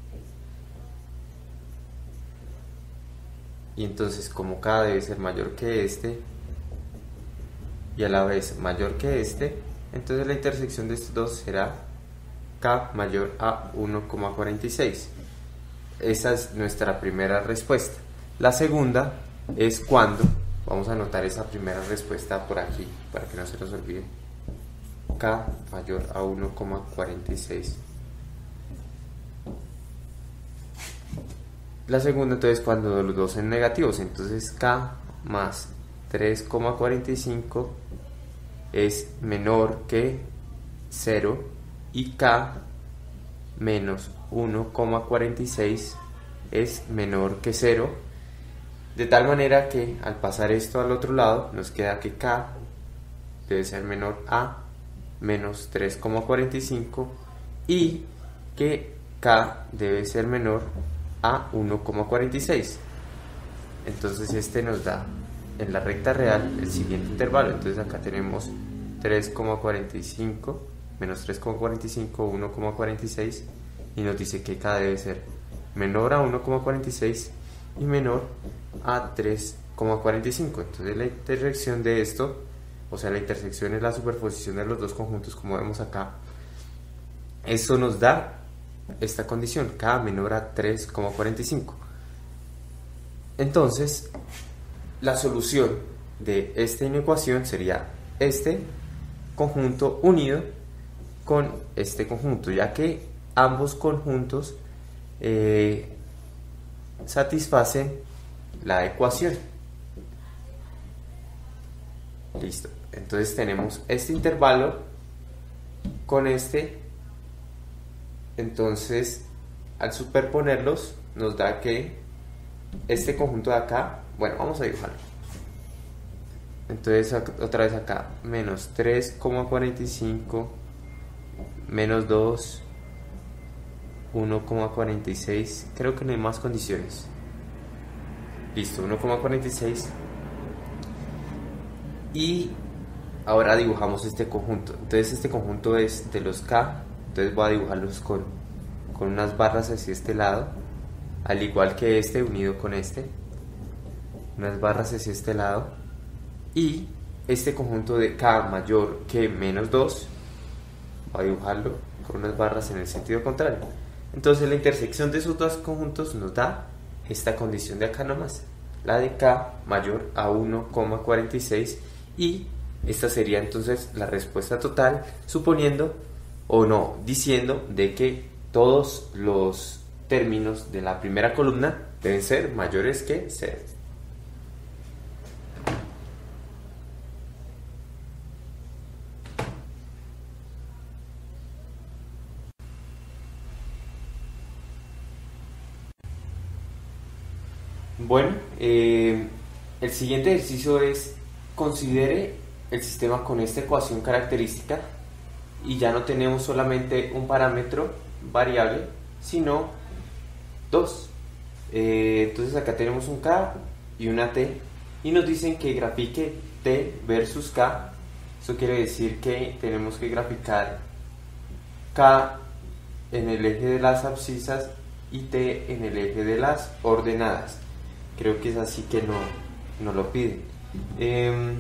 Y entonces, como K debe ser mayor que este y a la vez mayor que este, entonces la intersección de estos dos será K mayor a uno coma cuarenta y seis. Esa es nuestra primera respuesta. La segunda es cuando, vamos a anotar esa primera respuesta por aquí para que no se nos olvide, K mayor a uno coma cuarenta y seis. La segunda entonces cuando los dos son negativos, entonces K más tres coma cuarenta y cinco es menor que cero y K menos uno coma cuarenta y seis es menor que cero, de tal manera que al pasar esto al otro lado nos queda que K debe ser menor a menos tres coma cuarenta y cinco y que K debe ser menor a uno coma cuarenta y seis. Entonces este nos da en la recta real el siguiente intervalo. Entonces acá tenemos tres coma cuarenta y cinco menos tres coma cuarenta y cinco, uno coma cuarenta y seis, y nos dice que K debe ser menor a uno coma cuarenta y seis y menor a tres coma cuarenta y cinco. Entonces la intersección de esto, o sea la intersección es la superposición de los dos conjuntos, como vemos acá, eso nos da esta condición, K menor a tres coma cuarenta y cinco. Entonces la solución de esta inecuación sería este conjunto unido con este conjunto, ya que ambos conjuntos eh, satisfacen la ecuación. Listo, entonces tenemos este intervalo con este. Entonces al superponerlos nos da que este conjunto de acá, bueno, vamos a dibujarlo. Entonces otra vez acá, menos tres coma cuarenta y cinco, menos dos, uno coma cuarenta y seis, creo que no hay más condiciones. Listo, uno coma cuarenta y seis. Y ahora dibujamos este conjunto. Entonces este conjunto es de los K. Entonces voy a dibujarlos con, con unas barras hacia este lado, al igual que este unido con este, unas barras hacia este lado, y este conjunto de K mayor que menos dos, voy a dibujarlo con unas barras en el sentido contrario. Entonces la intersección de esos dos conjuntos nos da esta condición de acá nomás, la de K mayor a uno coma cuarenta y seis, y esta sería entonces la respuesta total, suponiendo o no, diciendo de que todos los términos de la primera columna deben ser mayores que cero. Bueno, eh, el siguiente ejercicio es: considere el sistema con esta ecuación característica, y ya no tenemos solamente un parámetro variable, sino dos. Eh, entonces acá tenemos un K y una T, y nos dicen que grafique T versus K. Eso quiere decir que tenemos que graficar K en el eje de las abscisas y T en el eje de las ordenadas. Creo que es así que no, no lo piden. Eh,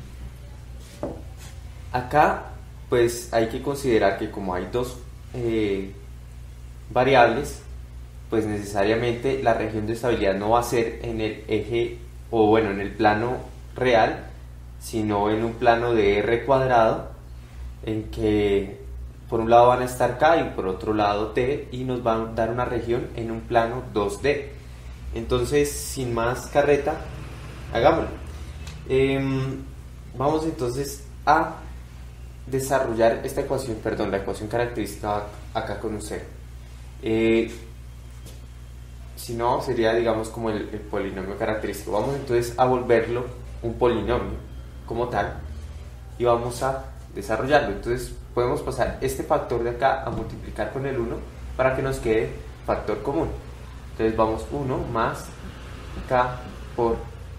acá pues hay que considerar que como hay dos eh, variables, pues necesariamente la región de estabilidad no va a ser en el eje, o bueno, en el plano real, sino en un plano de R cuadrado, en que por un lado van a estar K y por otro lado T, y nos va a dar una región en un plano dos D. Entonces, sin más carreta, hagámoslo. Eh, vamos entonces a desarrollar esta ecuación, perdón, la ecuación característica acá con un cero. Eh, si no, sería, digamos, como el, el polinomio característico. Vamos entonces a volverlo un polinomio como tal y vamos a desarrollarlo. Entonces podemos pasar este factor de acá a multiplicar con el uno para que nos quede factor común. Entonces vamos uno más K por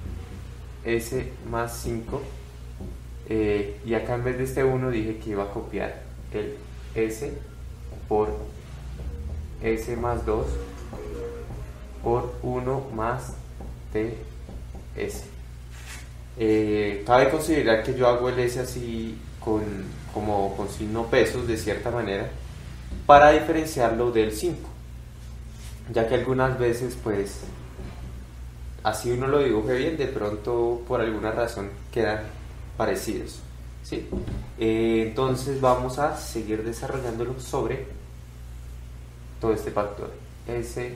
S más cinco, eh, y acá en vez de este uno dije que iba a copiar el S por S más dos por uno más T S. Eh, cabe considerar que yo hago el S así con, como con signo pesos de cierta manera para diferenciarlo del cinco, ya que algunas veces pues así uno lo dibuje bien, de pronto por alguna razón quedan parecidos, ¿sí? Eh, entonces vamos a seguir desarrollándolo sobre todo este factor S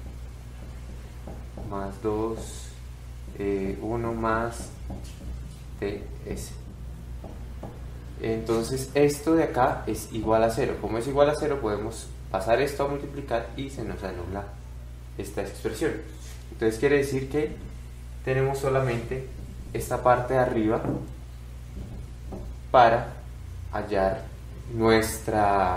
más dos, eh, uno más T S. Entonces esto de acá es igual a cero. Como es igual a cero, podemos pasar esto a multiplicar y se nos anula esta expresión. Entonces quiere decir que tenemos solamente esta parte de arriba para hallar nuestra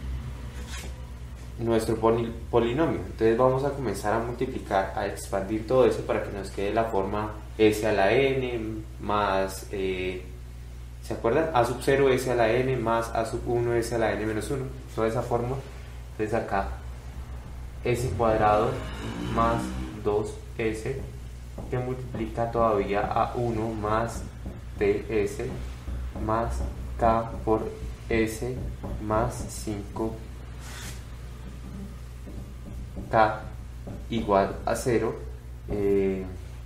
nuestro polinomio. Entonces vamos a comenzar a multiplicar, a expandir todo eso para que nos quede la forma S a la n más, eh, ¿se acuerdan? A sub cero S a la n más A sub uno S a la n menos uno, toda esa forma. Entonces acá S cuadrado más dos S que multiplica todavía a uno más T S más K por S más cinco K igual a cero. eh,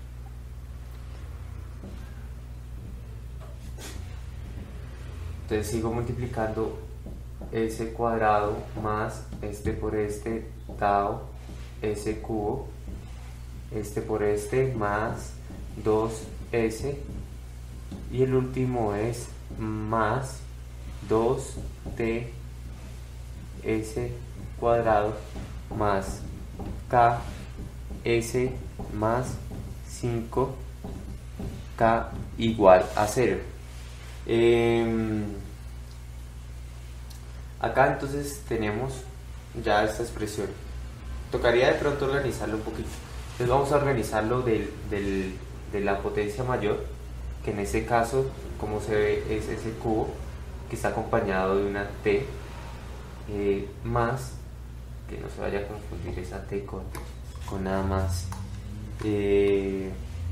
entonces sigo multiplicando S cuadrado más este por este tau S cubo, este por este más dos S, y el último es más dos T S cuadrado más K S más cinco K igual a cero. Eh, acá entonces tenemos ya esta expresión. Tocaría de pronto organizarlo un poquito. Entonces vamos a organizarlo del, del, de la potencia mayor, que en este caso, como se ve, es ese cubo que está acompañado de una T, eh, más, que no se vaya a confundir esa T con, con nada más, eh,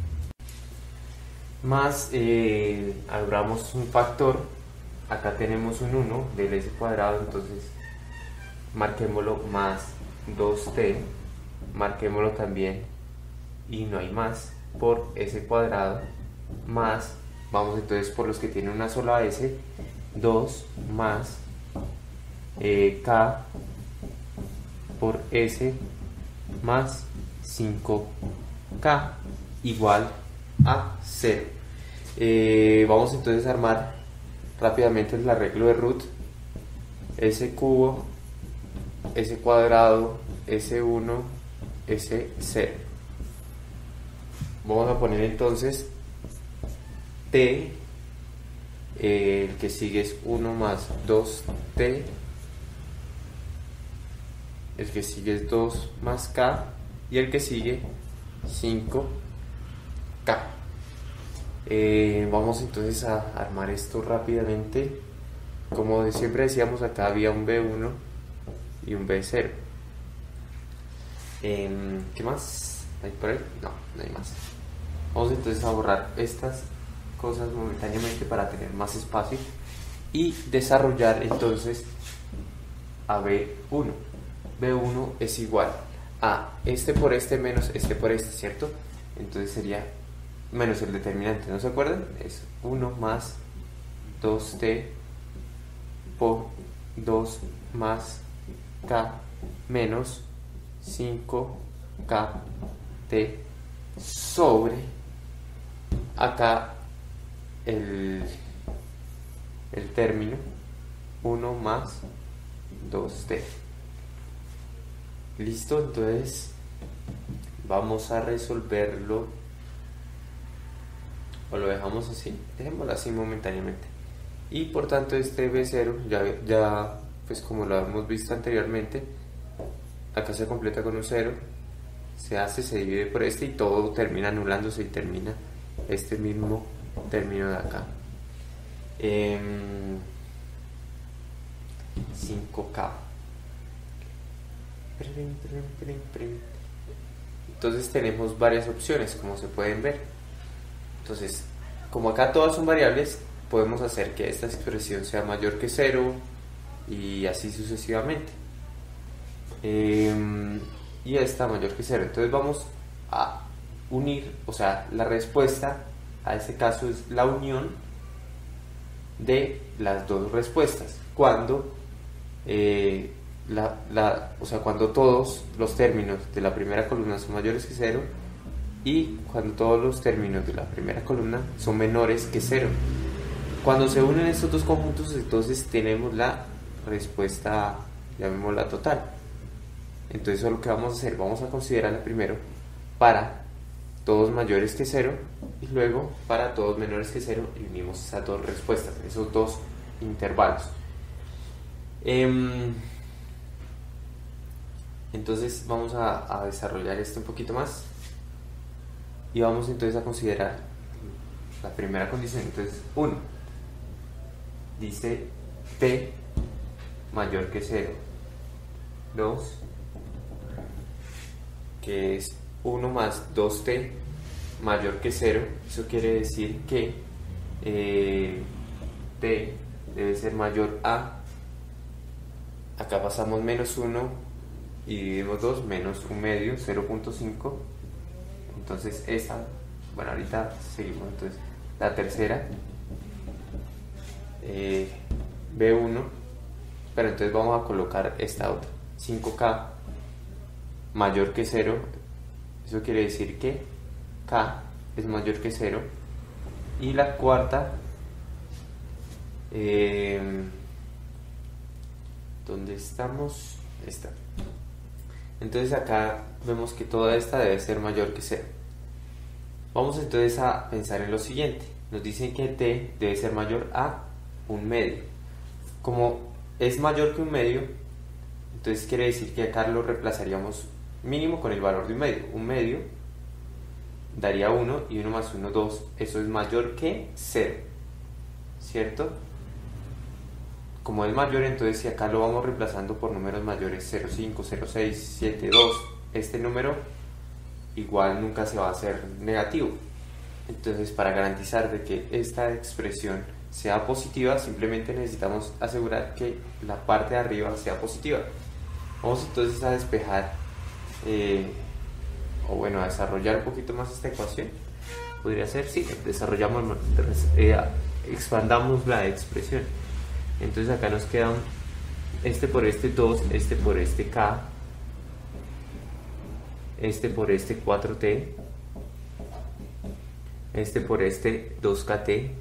más, eh, abramos un factor, acá tenemos un uno del S cuadrado, entonces marquémoslo más dos T, marquémoslo también, y no hay más, por S cuadrado, más, vamos entonces por los que tienen una sola S, dos más eh, K por S más cinco K igual a cero. Eh, vamos entonces a armar rápidamente el arreglo de root. S cubo, S cuadrado, S uno, S cero. Vamos a poner entonces T, eh, el que sigue es uno más dos T, el que sigue es dos más K, y el que sigue cinco K. Eh, vamos entonces a armar esto rápidamente. Como siempre decíamos, acá había un B uno y un B cero. Eh, ¿Qué más? ¿Hay por ahí? No, no hay más. Vamos entonces a borrar estas cosas momentáneamente para tener más espacio y desarrollar entonces a B uno. B uno es igual a este por este menos este por este, ¿cierto? Entonces sería menos el determinante, ¿no se acuerdan? Es uno más dos T por dos más K menos cinco K T sobre acá el, el término uno más dos T. Listo, entonces vamos a resolverlo, o lo dejamos así, dejémoslo así momentáneamente, y por tanto este B cero ya, ya pues como lo hemos visto anteriormente, acá se completa con un cero, se hace, se divide por este y todo termina anulándose y termina este mismo término de acá. Eh, cinco K. Entonces tenemos varias opciones, como se pueden ver. Entonces, como acá todas son variables, podemos hacer que esta expresión sea mayor que cero y así sucesivamente. Eh, y esta mayor que cero. Entonces vamos a unir, o sea, la respuesta a este caso es la unión de las dos respuestas. Cuando eh, la, la, o sea, cuando todos los términos de la primera columna son mayores que cero y cuando todos los términos de la primera columna son menores que cero. Cuando se unen estos dos conjuntos, entonces tenemos la respuesta, llamémosla total. Entonces eso es lo que vamos a hacer, vamos a considerarla primero para todos mayores que cero y luego para todos menores que cero y unimos esas dos respuestas, esos dos intervalos. Eh, entonces vamos a, a desarrollar esto un poquito más y vamos entonces a considerar la primera condición. Entonces uno dice t mayor que cero, dos que es uno más dos t mayor que cero. Eso quiere decir que eh, t debe ser mayor a, acá pasamos menos uno y dividimos dos, menos un medio, cero punto cinco. Entonces esa, bueno, ahorita seguimos. Entonces la tercera, eh, B uno, pero entonces vamos a colocar esta otra, cinco K mayor que cero. Eso quiere decir que K es mayor que cero. Y la cuarta, eh, ¿dónde estamos? Esta. Entonces acá vemos que toda esta debe ser mayor que cero. Vamos entonces a pensar en lo siguiente. Nos dicen que t debe ser mayor a un medio. Como es mayor que un medio, entonces quiere decir que acá lo reemplazaríamos mínimo con el valor de un medio. Un medio daría uno y uno más uno, dos. Eso es mayor que cero, ¿cierto? Como es mayor, entonces si acá lo vamos reemplazando por números mayores, cero punto cinco, cero punto seis, siete, dos, este número igual nunca se va a hacer negativo. Entonces, para garantizar de que esta expresión sea positiva, simplemente necesitamos asegurar que la parte de arriba sea positiva. Vamos entonces a despejar eh, o bueno, a desarrollar un poquito más esta ecuación. Podría ser, sí, desarrollamos, eh, expandamos la expresión. Entonces acá nos quedan este por este dos, este por este K, este por este cuatro T, este por este dos K T,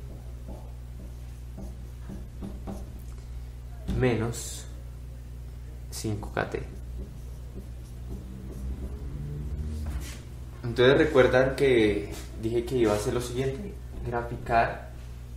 menos cinco K T. Entonces recuerdan que dije que iba a hacer lo siguiente: graficar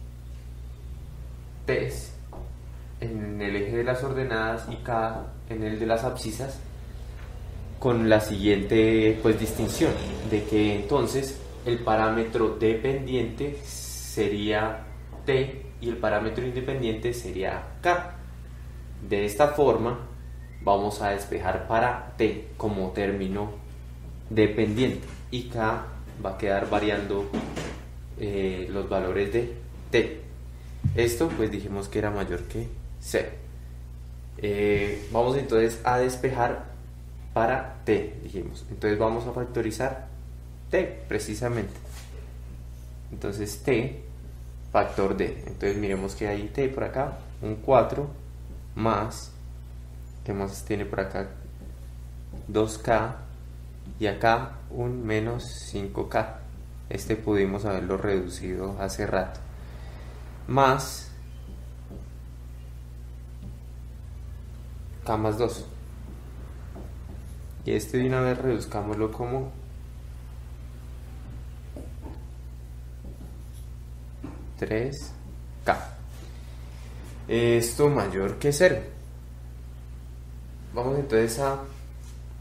T's en el eje de las ordenadas y K en el de las abscisas, con la siguiente pues distinción de que entonces el parámetro dependiente sería T y el parámetro independiente sería K. De esta forma vamos a despejar para T como término dependiente y K va a quedar variando eh, los valores de T. Esto pues dijimos que era mayor que cero. Eh, vamos entonces a despejar para T, dijimos. Entonces vamos a factorizar T precisamente. Entonces T factor D. Entonces miremos que hay T por acá, un cuatro más, ¿qué más tiene por acá? dos K y acá un menos cinco K. Este pudimos haberlo reducido hace rato. Más K más dos. Y este de una vez reduzcámoslo como tres K. Esto mayor que cero. Vamos entonces a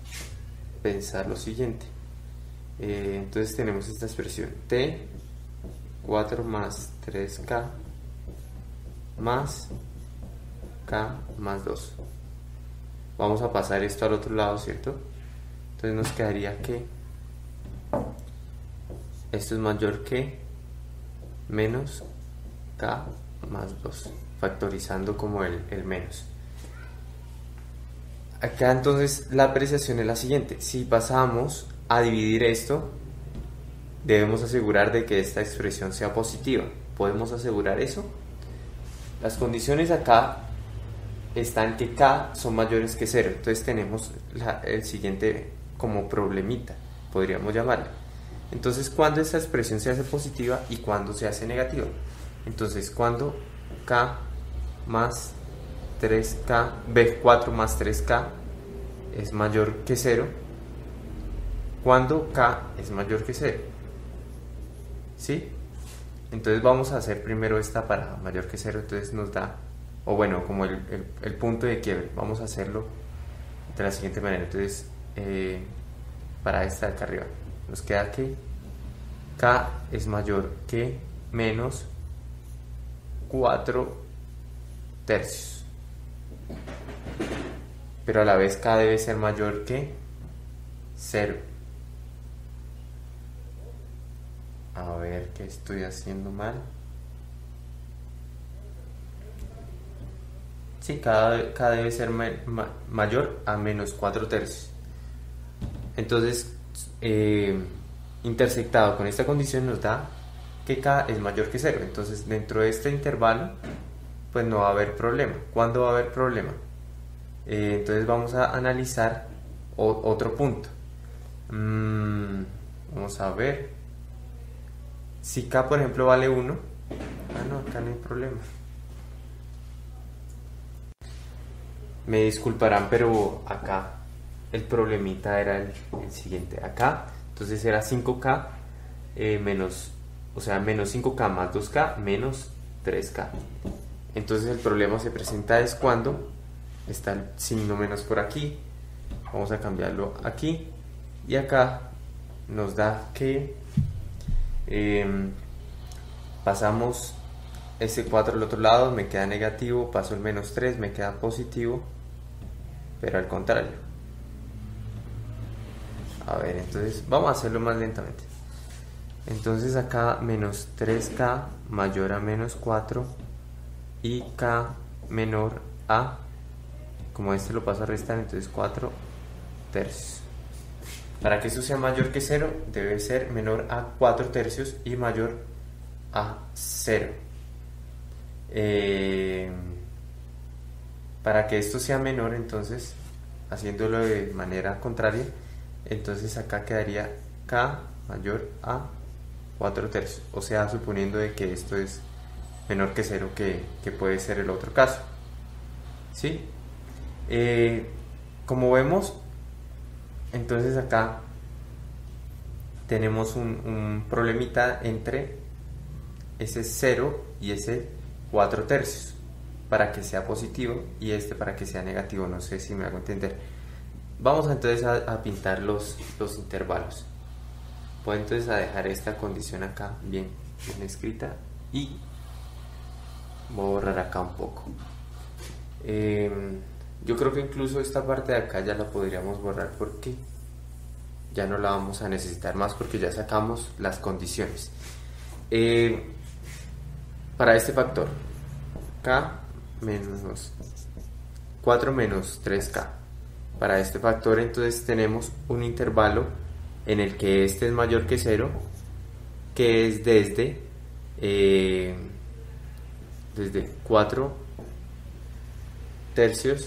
pensar lo siguiente. Eh, entonces tenemos esta expresión T cuatro más tres k más k más dos. Vamos a pasar esto al otro lado, ¿cierto? Entonces nos quedaría que esto es mayor que menos k más dos, factorizando como el, el menos. Acá entonces la apreciación es la siguiente: si pasamos a dividir esto, debemos asegurar de que esta expresión sea positiva. ¿Podemos asegurar eso? Las condiciones acá están que k son mayores que cero, entonces tenemos la, el siguiente como problemita, podríamos llamarlo. Entonces, ¿cuándo esta expresión se hace positiva y cuándo se hace negativa? Entonces, cuando k más tres k, b cuatro más tres k es mayor que cero, cuando k es mayor que cero, ¿sí? Entonces vamos a hacer primero esta para mayor que cero, entonces nos da, o bueno, como el, el, el punto de quiebre, vamos a hacerlo de la siguiente manera. Entonces, eh, para esta de acá arriba, nos queda que k es mayor que menos cuatro tercios, pero a la vez k debe ser mayor que cero. A ver, ¿qué estoy haciendo mal? Sí, k, k debe ser ma ma mayor a menos cuatro tercios. Entonces, eh, intersectado con esta condición nos da que k es mayor que cero. Entonces, dentro de este intervalo, pues no va a haber problema. ¿Cuándo va a haber problema? Eh, entonces vamos a analizar o, otro punto. Mm, vamos a ver. Si k, por ejemplo, vale uno, ah no, acá no hay problema. Me disculparán, pero acá el problemita era el, el siguiente. Acá, entonces era cinco k eh, menos, o sea, menos cinco k más dos k menos tres k. Entonces el problema se presenta es cuando está el signo menos por aquí. Vamos a cambiarlo aquí. Y acá nos da que eh, pasamos ese cuatro al otro lado, me queda negativo, paso el menos tres, me queda positivo, pero al contrario. A ver, entonces vamos a hacerlo más lentamente. Entonces acá menos tres k mayor a menos cuatro y k menor a, como este lo paso a restar, entonces cuatro tercios. Para que esto sea mayor que cero, debe ser menor a cuatro tercios y mayor a cero. Eh, para que esto sea menor, entonces, haciéndolo de manera contraria, entonces acá quedaría k mayor a cuatro tercios. O sea, suponiendo de que esto es menor que cero, que, que puede ser el otro caso. ¿Sí? Eh, como vemos, entonces acá tenemos un, un problemita entre ese cero y ese cuatro tercios para que sea positivo y este para que sea negativo. No sé si me hago entender. Vamos entonces a, a pintar los, los intervalos. Voy entonces a dejar esta condición acá bien, bien escrita y voy a borrar acá un poco. Eh, yo creo que incluso esta parte de acá ya la podríamos borrar porque ya no la vamos a necesitar más porque ya sacamos las condiciones. Eh, para este factor, k menos cuatro menos tres k. Para este factor entonces tenemos un intervalo en el que este es mayor que cero, que es desde, eh, desde cuatro tercios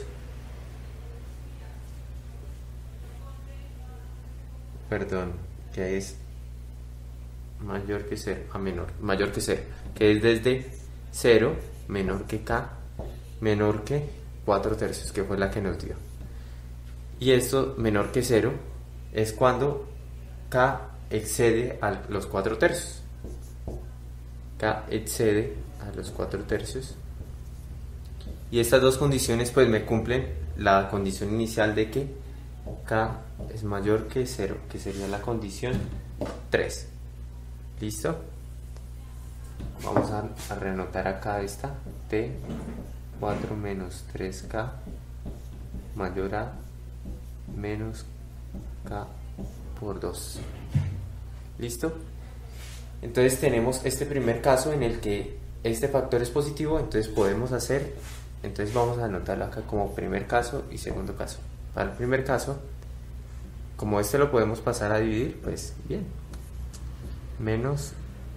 perdón, que es mayor que cero, a menor, mayor que cero, que es desde cero, menor que k, menor que cuatro tercios, que fue la que nos dio. Y esto menor que cero es cuando k excede a los cuatro tercios. K excede a los cuatro tercios. Y estas dos condiciones pues me cumplen la condición inicial de que k es mayor que cero, que sería la condición tres. ¿Listo? vamos a, a reanotar acá esta t cuatro menos tres k mayor a menos k por dos. ¿Listo? Entonces tenemos este primer caso en el que este factor es positivo, entonces podemos hacer, entonces vamos a anotarlo acá como primer caso y segundo caso. Para el primer caso, como este lo podemos pasar a dividir, pues bien, menos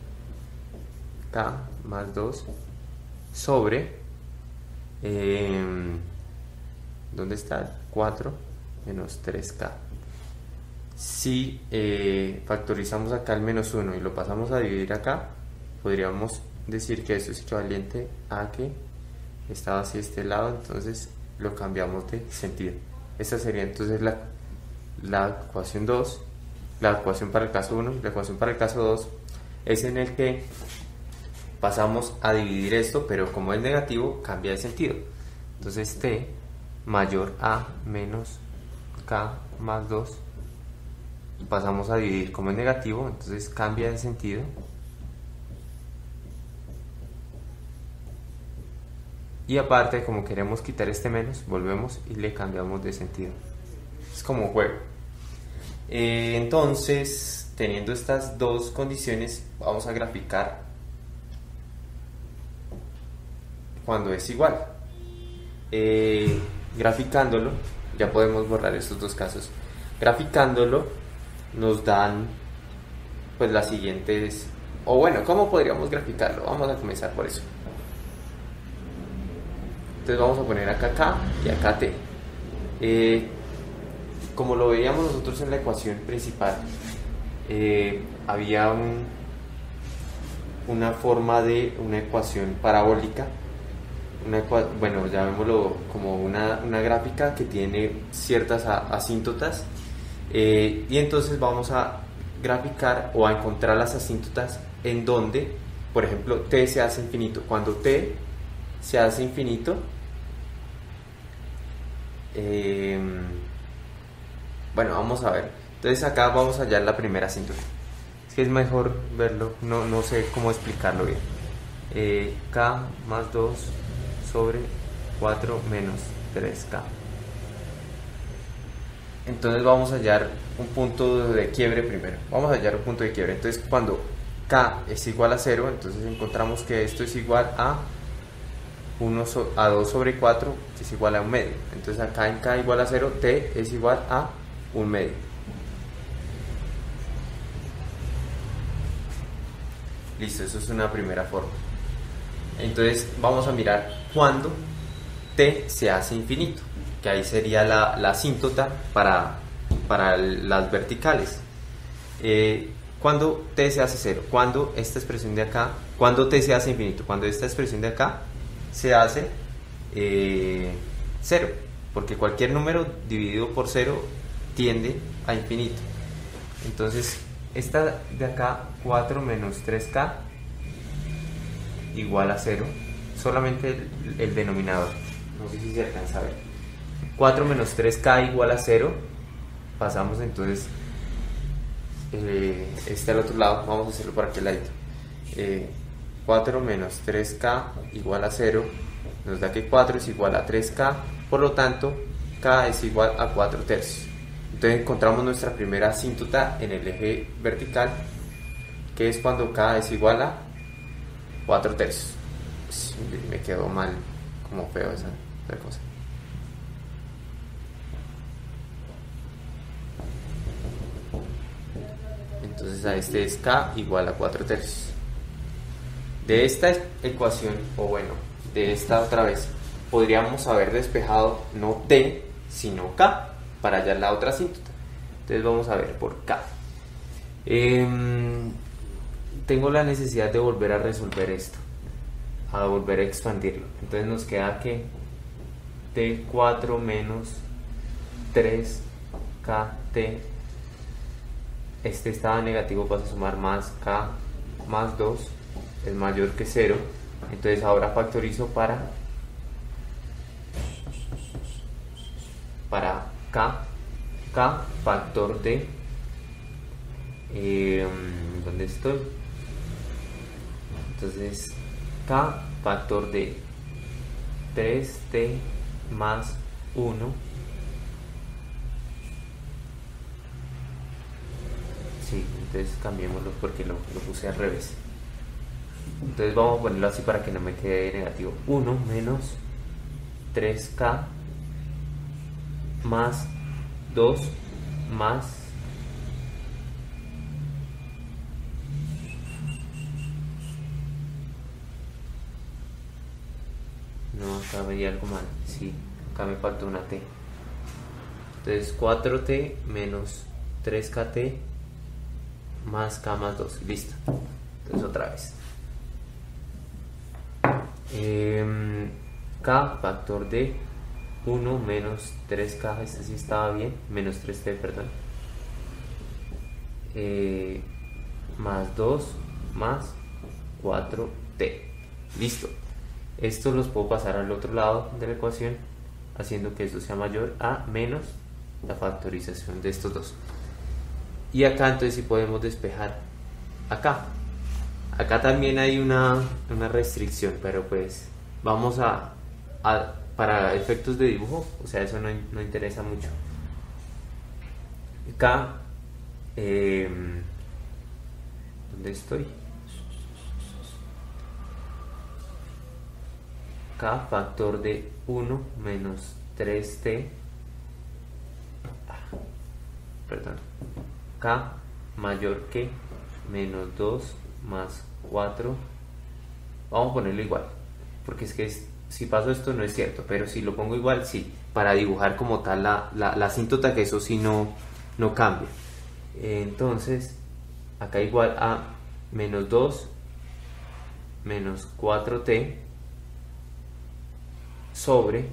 k más dos sobre, eh, ¿dónde está? cuatro menos tres k. Si eh, factorizamos acá el menos uno y lo pasamos a dividir acá, podríamos decir que esto es equivalente a que estaba así este lado, entonces lo cambiamos de sentido. Esta sería entonces la, la ecuación dos, la ecuación para el caso uno, la ecuación para el caso dos es en el que pasamos a dividir esto, pero como es negativo cambia de sentido. Entonces t mayor a menos k más dos, pasamos a dividir, como es negativo entonces cambia de sentido, y aparte como queremos quitar este menos, volvemos y le cambiamos de sentido. Es como un juego. Eh, entonces, teniendo estas dos condiciones, vamos a graficar cuando es igual. Eh, graficándolo, ya podemos borrar estos dos casos. Graficándolo nos dan pues las siguientes, o bueno, ¿cómo podríamos graficarlo? Vamos a comenzar por eso. Entonces vamos a poner acá K y acá T. Eh, como lo veíamos nosotros en la ecuación principal, eh, había un, una forma de una ecuación parabólica, una ecua, bueno, llamémoslo como una, una gráfica que tiene ciertas asíntotas, eh, y entonces vamos a graficar o a encontrar las asíntotas en donde, por ejemplo, t se hace infinito. Cuando t se hace infinito, eh, bueno, vamos a ver. Entonces acá vamos a hallar la primera asíntota. Es que es mejor verlo, no, no sé cómo explicarlo bien. Eh, k más dos sobre cuatro menos tres k. Entonces vamos a hallar un punto de quiebre primero. Vamos a hallar un punto de quiebre. Entonces cuando k es igual a cero, entonces encontramos que esto es igual a uno a dos sobre cuatro, que es igual a un medio. Entonces acá en k igual a cero, t es igual a un medio. Listo, eso es una primera forma. Entonces vamos a mirar cuando t se hace infinito, que ahí sería la, la asíntota para, para las verticales. Eh, cuando t se hace cero, cuando esta expresión de acá, cuando t se hace infinito, cuando esta expresión de acá se hace eh, cero, porque cualquier número dividido por cero tiende a infinito. Entonces esta de acá, cuatro menos tres k igual a cero, solamente el, el denominador, no sé si se alcanza a ver. Cuatro menos tres k igual a cero, pasamos entonces eh, este al otro lado, vamos a hacerlo por aquel ladito. eh, cuatro menos tres k igual a cero, nos da que cuatro es igual a tres k, por lo tanto k es igual a cuatro tercios. Entonces encontramos nuestra primera asíntota en el eje vertical, que es cuando k es igual a cuatro tercios. Me quedó mal, como feo esa, esa cosa. Entonces a este es k igual a cuatro tercios. De esta ecuación, o bueno, de esta otra vez, podríamos haber despejado no t, sino k, para hallar la otra asíntota. Entonces vamos a ver por k. Eh, tengo la necesidad de volver a resolver esto, a volver a expandirlo. Entonces nos queda que t cuatro menos tres k t, este estaba negativo, pasa a sumar más k más dos, es mayor que cero. Entonces ahora factorizo para para k, k factor de eh, ¿dónde estoy? Entonces k factor de tres t más uno. Sí, entonces cambiémoslo porque lo, lo puse al revés. Entonces vamos a ponerlo así para que no me quede negativo. uno menos tres k más dos más no, acá veía algo mal. Sí, acá me faltó una t. Entonces cuatro t menos tres k t más k más dos. Listo. Entonces otra vez. Eh, k factor de uno menos tres k, este sí estaba bien, menos tres t, perdón, eh, más dos más cuatro t. Listo. Estos los puedo pasar al otro lado de la ecuación, haciendo que esto sea mayor a menos la factorización de estos dos. Y acá entonces sí podemos despejar acá. Acá también hay una, una restricción, pero pues vamos a, a para efectos de dibujo, o sea, eso no, no interesa mucho. Acá, eh, ¿dónde estoy? K factor de uno menos tres t, perdón, K mayor que menos dos más cuatro. Vamos a ponerlo igual, porque es que es, si paso esto no es cierto, pero si lo pongo igual, sí, para dibujar como tal la, la, la asíntota, que eso sí no, no cambia. Entonces, acá igual a menos dos menos cuatro t sobre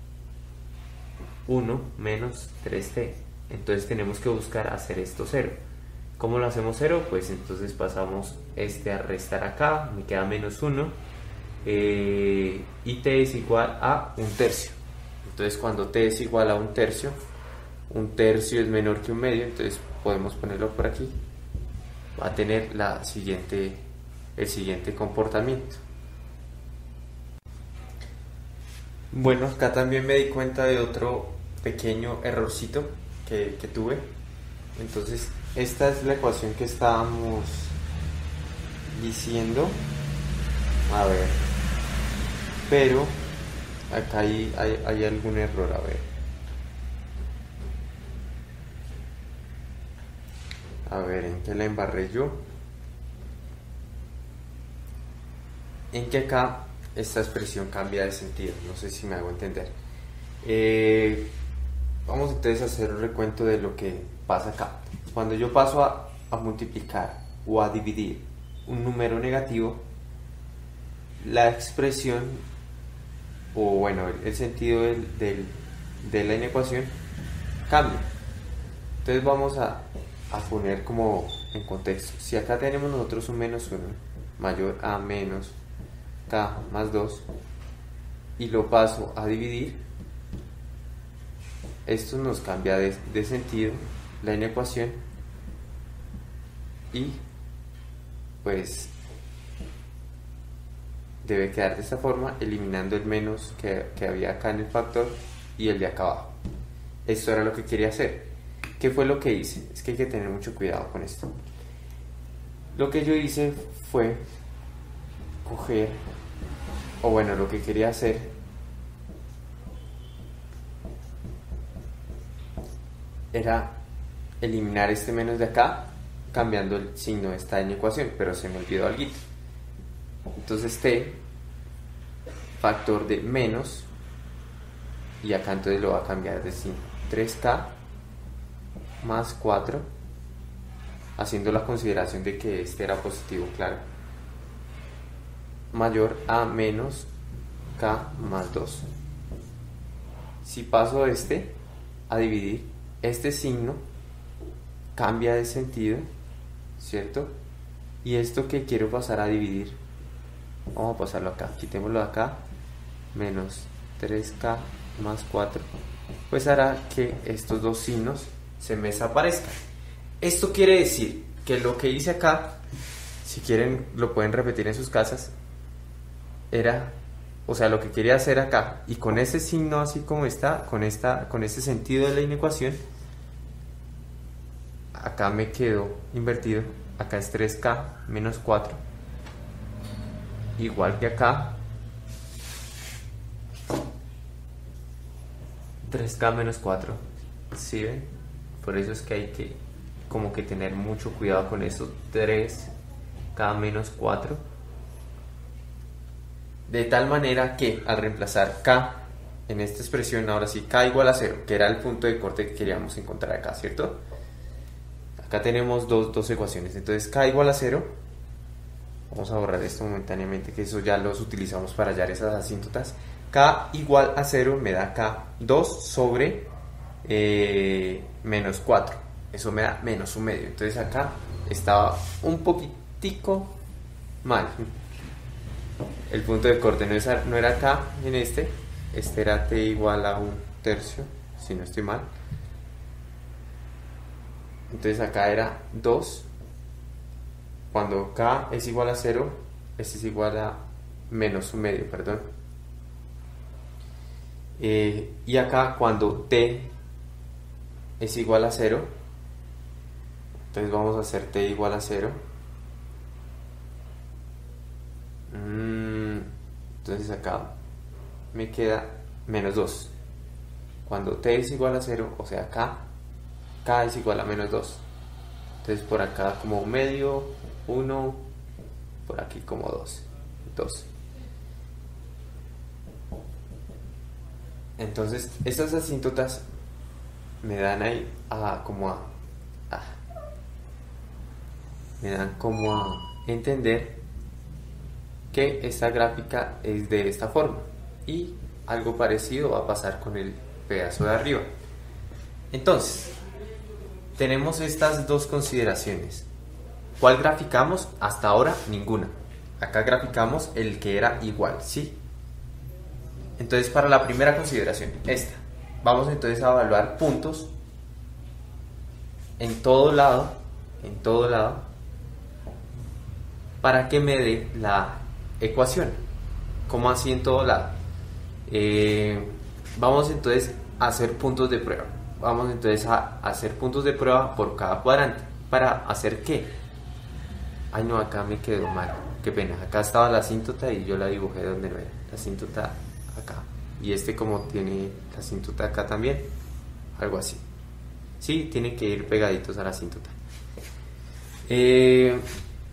uno menos tres t. Entonces tenemos que buscar hacer esto cero. ¿Cómo lo hacemos cero? Pues entonces pasamos este a restar acá, me queda menos uno, eh, y t es igual a un tercio. Entonces cuando t es igual a un tercio, un tercio es menor que un medio, entonces podemos ponerlo por aquí. Va a tener la siguiente, el siguiente comportamiento. Bueno, acá también me di cuenta de otro pequeño errorcito que, que tuve. Entonces esta es la ecuación que estábamos diciendo, a ver, pero acá hay, hay, hay algún error, a ver, a ver, ¿en qué la embarré yo? En que acá esta expresión cambia de sentido, no sé si me hago entender. Eh, vamos entonces a hacer un recuento de lo que pasa acá. Cuando yo paso a, a multiplicar o a dividir un número negativo, la expresión, o bueno, el, el sentido del, del, de la inecuación cambia. Entonces vamos a, a poner como en contexto. Si acá tenemos nosotros un menos uno mayor a menos k más dos y lo paso a dividir, esto nos cambia de, de sentido la inecuación y pues debe quedar de esta forma, eliminando el menos que, que había acá en el factor y el de acá abajo. Esto era lo que quería hacer. ¿Qué fue lo que hice? Es que hay que tener mucho cuidado con esto. Lo que yo hice fue coger, o bueno, lo que quería hacer era eliminar este menos de acá cambiando el signo de esta inecuación, pero se me olvidó algo. Entonces t factor de menos, y acá entonces lo va a cambiar de signo, tres k más cuatro, haciendo la consideración de que este era positivo, claro, mayor a menos k más dos. Si paso este a dividir, este signo cambia de sentido, ¿cierto? Y esto que quiero pasar a dividir, vamos a pasarlo acá, quitémoslo de acá, menos tres k más cuatro, pues hará que estos dos signos se me desaparezcan. Esto quiere decir que lo que hice acá, si quieren lo pueden repetir en sus casas, era, o sea, lo que quería hacer acá, y con ese signo así como está, con, esta, con ese sentido de la inecuación, acá me quedó invertido, acá es tres k menos cuatro, igual que acá, tres k menos cuatro, ¿sí ven? Por eso es que hay que como que tener mucho cuidado con eso, tres k menos cuatro, de tal manera que al reemplazar k en esta expresión, ahora sí, k igual a cero, que era el punto de corte que queríamos encontrar acá, ¿cierto? Acá tenemos dos, dos ecuaciones, entonces k igual a cero, vamos a borrar esto momentáneamente, que eso ya los utilizamos para hallar esas asíntotas. K igual a cero me da k dos sobre eh, menos cuatro, eso me da menos un medio, entonces acá estaba un poquitico mal, el punto de corte no, es, no era k en este, este era t igual a un tercio, si no estoy mal, entonces acá era dos, cuando k es igual a cero, este es igual a menos un medio, perdón, eh, y acá cuando t es igual a cero, entonces vamos a hacer t igual a cero, mm, entonces acá me queda menos dos, cuando t es igual a cero, o sea k, k es igual a menos dos, entonces por acá como un medio, uno, por aquí como dos, dos. Entonces estas asíntotas me dan ahí a como a, a me dan como a entender que esta gráfica es de esta forma, y algo parecido va a pasar con el pedazo de arriba. Entonces tenemos estas dos consideraciones. ¿Cuál graficamos? Hasta ahora ninguna. Acá graficamos el que era igual, ¿sí? Entonces para la primera consideración, esta, vamos entonces a evaluar puntos en todo lado, en todo lado, para que me dé la ecuación. ¿Cómo así en todo lado? Eh, vamos entonces a hacer puntos de prueba. Vamos entonces a hacer puntos de prueba por cada cuadrante. ¿Para hacer qué? Ay no, acá me quedó mal, qué pena. Acá estaba la asíntota y yo la dibujé donde no era. La asíntota acá. Y este como tiene la asíntota acá también, algo así. Sí, tienen que ir pegaditos a la asíntota. Eh,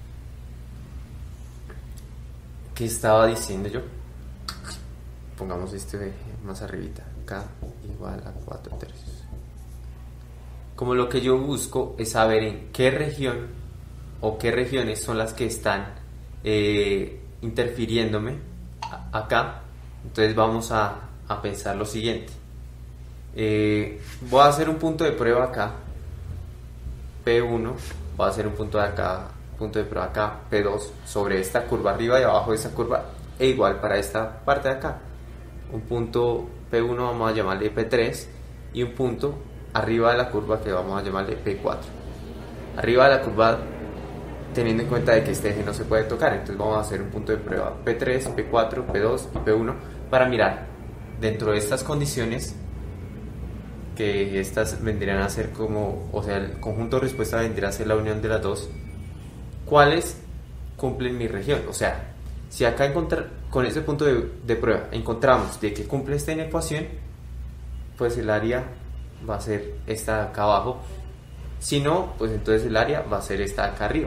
¿Qué estaba diciendo yo? Pongamos este más arribita. K igual a cuatro tercios. Como lo que yo busco es saber en qué región o qué regiones son las que están eh, interfiriéndome acá, entonces vamos a, a pensar lo siguiente. Eh, voy a hacer un punto de prueba acá, P uno, voy a hacer un punto de acá, punto de prueba acá, P dos, sobre esta curva arriba y abajo de esta curva, e igual para esta parte de acá. Un punto P uno vamos a llamarle P tres y un punto arriba de la curva que vamos a llamarle P cuatro. Arriba de la curva, teniendo en cuenta de que este eje no se puede tocar, entonces vamos a hacer un punto de prueba P tres, P cuatro, P dos y P uno para mirar dentro de estas condiciones, que estas vendrían a ser como, o sea, el conjunto de respuesta vendría a ser la unión de las dos, cuáles cumplen mi región. O sea, si acá encontrar, con este punto de, de prueba encontramos de que cumple esta inecuación, pues el área va a ser esta de acá abajo. Si no, pues entonces el área va a ser esta de acá arriba.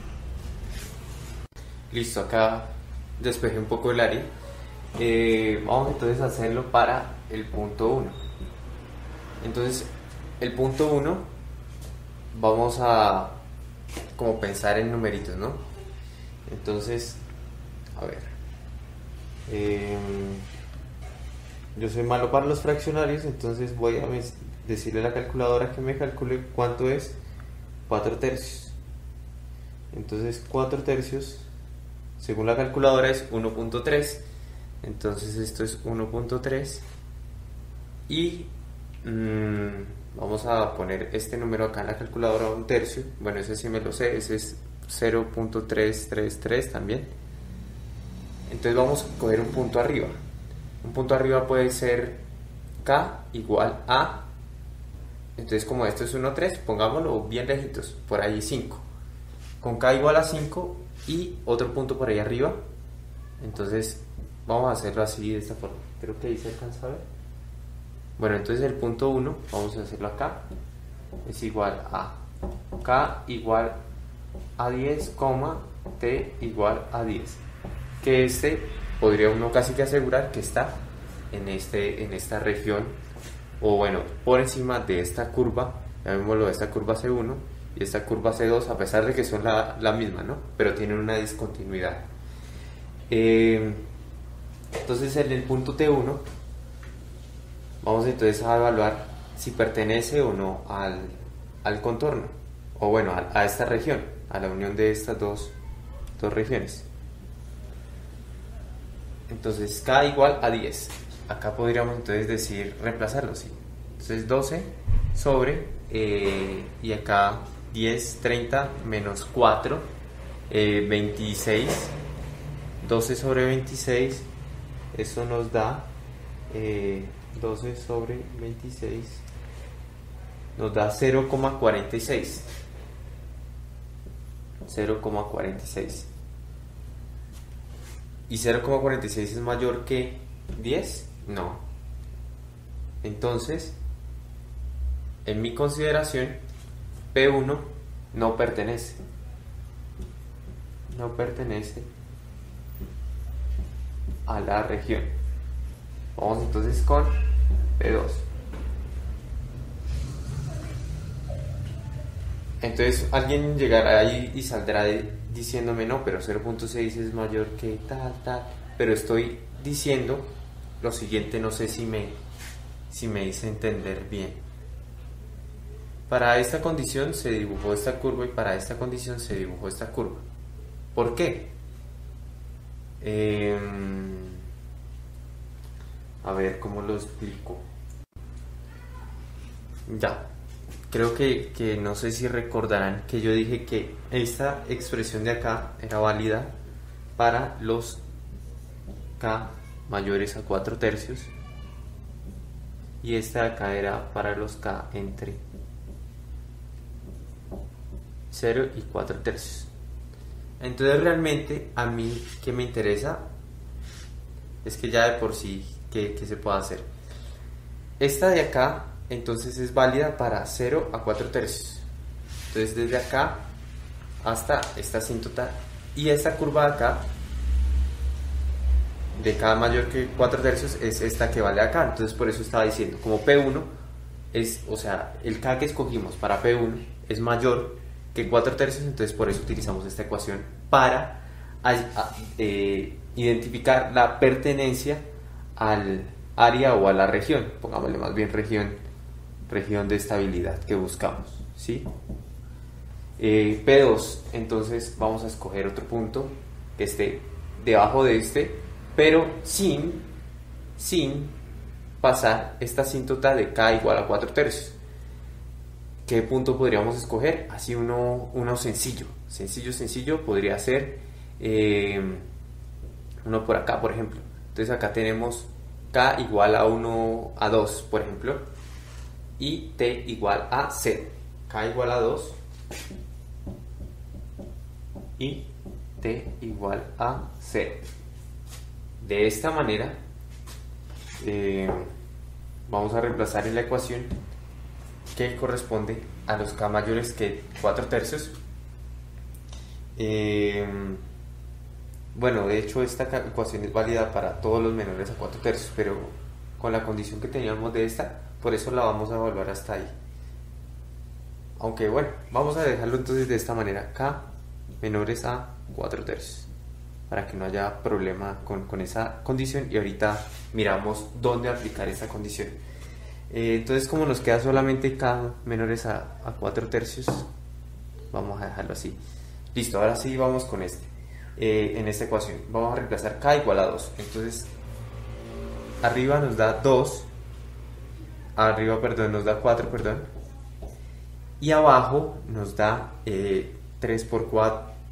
Listo, acá despejé un poco el área. Eh, vamos entonces a hacerlo para el punto uno. Entonces, el punto uno, vamos a como pensar en numeritos, ¿no? Entonces, a ver. Eh, yo soy malo para los fraccionarios, entonces voy a decirle a la calculadora que me calcule cuánto es cuatro tercios. Entonces cuatro tercios, según la calculadora, es uno punto tres. Entonces esto es uno punto tres. Y mmm, vamos a poner este número acá en la calculadora, un tercio. Bueno, ese sí me lo sé, ese es cero punto trescientos treinta y tres también. Entonces vamos a coger un punto arriba. Un punto arriba puede ser K igual a, entonces como esto es uno, tres, pongámoslo bien lejitos, por ahí cinco. Con K igual a cinco y otro punto por ahí arriba. Entonces vamos a hacerlo así de esta forma. Creo que ahí se alcanza a ver. Bueno, entonces el punto uno, vamos a hacerlo acá, es igual a K igual a diez, T igual a diez. Que este podría uno casi que asegurar que está en, este, en esta región, o bueno, por encima de esta curva, llamémoslo esta curva C uno y esta curva C dos, a pesar de que son la, la misma, ¿no? Pero tienen una discontinuidad. Eh, entonces en el punto T uno vamos entonces a evaluar si pertenece o no al, al contorno, o bueno, a, a esta región, a la unión de estas dos, dos regiones. Entonces K igual a diez. Acá podríamos entonces decir, reemplazarlo, sí. Entonces doce sobre, eh, y acá diez, treinta menos cuatro, eh, veintiséis. doce sobre veintiséis, eso nos da eh, doce sobre veintiséis, nos da cero coma cuarenta y seis. cero coma cuarenta y seis. ¿Y cero coma cuarenta y seis es mayor que diez? No. Entonces, en mi consideración, P uno no pertenece. No pertenece a la región. Vamos entonces con P dos. Entonces alguien llegará ahí y saldrá de, diciéndome no, pero cero punto seis es mayor que tal, tal. Pero estoy diciendo lo siguiente, no sé si me, si me hice entender bien. Para esta condición se dibujó esta curva y para esta condición se dibujó esta curva. ¿Por qué? Eh, a ver, ¿cómo lo explico? Ya. Creo que, que no sé si recordarán que yo dije que esta expresión de acá era válida para los K mayores a cuatro tercios y esta de acá era para los K entre cero y cuatro tercios. Entonces realmente a mí que me interesa es que ya de por sí que, que se pueda hacer. Esta de acá entonces es válida para cero a cuatro tercios. Entonces desde acá hasta esta asíntota y esta curva de acá de K mayor que cuatro tercios es esta que vale acá. Entonces por eso estaba diciendo, como P uno es, o sea, el K que escogimos para P uno es mayor que cuatro tercios, entonces por eso utilizamos esta ecuación para a, a, eh, identificar la pertenencia al área o a la región, pongámosle más bien región región de estabilidad que buscamos, ¿sí? Eh, P dos, entonces vamos a escoger otro punto que esté debajo de este, pero sin, sin pasar esta asíntota de K igual a cuatro tercios. ¿Qué punto podríamos escoger? Así uno, uno sencillo, sencillo, sencillo, podría ser eh, uno por acá, por ejemplo. Entonces acá tenemos K igual a uno a dos, por ejemplo, y T igual a cero. K igual a dos y T igual a cero. De esta manera eh, vamos a reemplazar en la ecuación que corresponde a los K mayores que cuatro tercios. Eh, bueno, de hecho esta ecuación es válida para todos los menores a cuatro tercios, pero con la condición que teníamos de esta, por eso la vamos a evaluar hasta ahí. Aunque bueno, vamos a dejarlo entonces de esta manera, K menores a cuatro tercios, para que no haya problema con, con esa condición, y ahorita miramos dónde aplicar esa condición. Eh, entonces, como nos queda solamente K menores a, a cuatro tercios, vamos a dejarlo así. Listo, ahora sí vamos con este. Eh, en esta ecuación vamos a reemplazar K igual a dos. Entonces arriba nos da dos, arriba perdón nos da cuatro, perdón, y abajo nos da eh, tres por cuatro,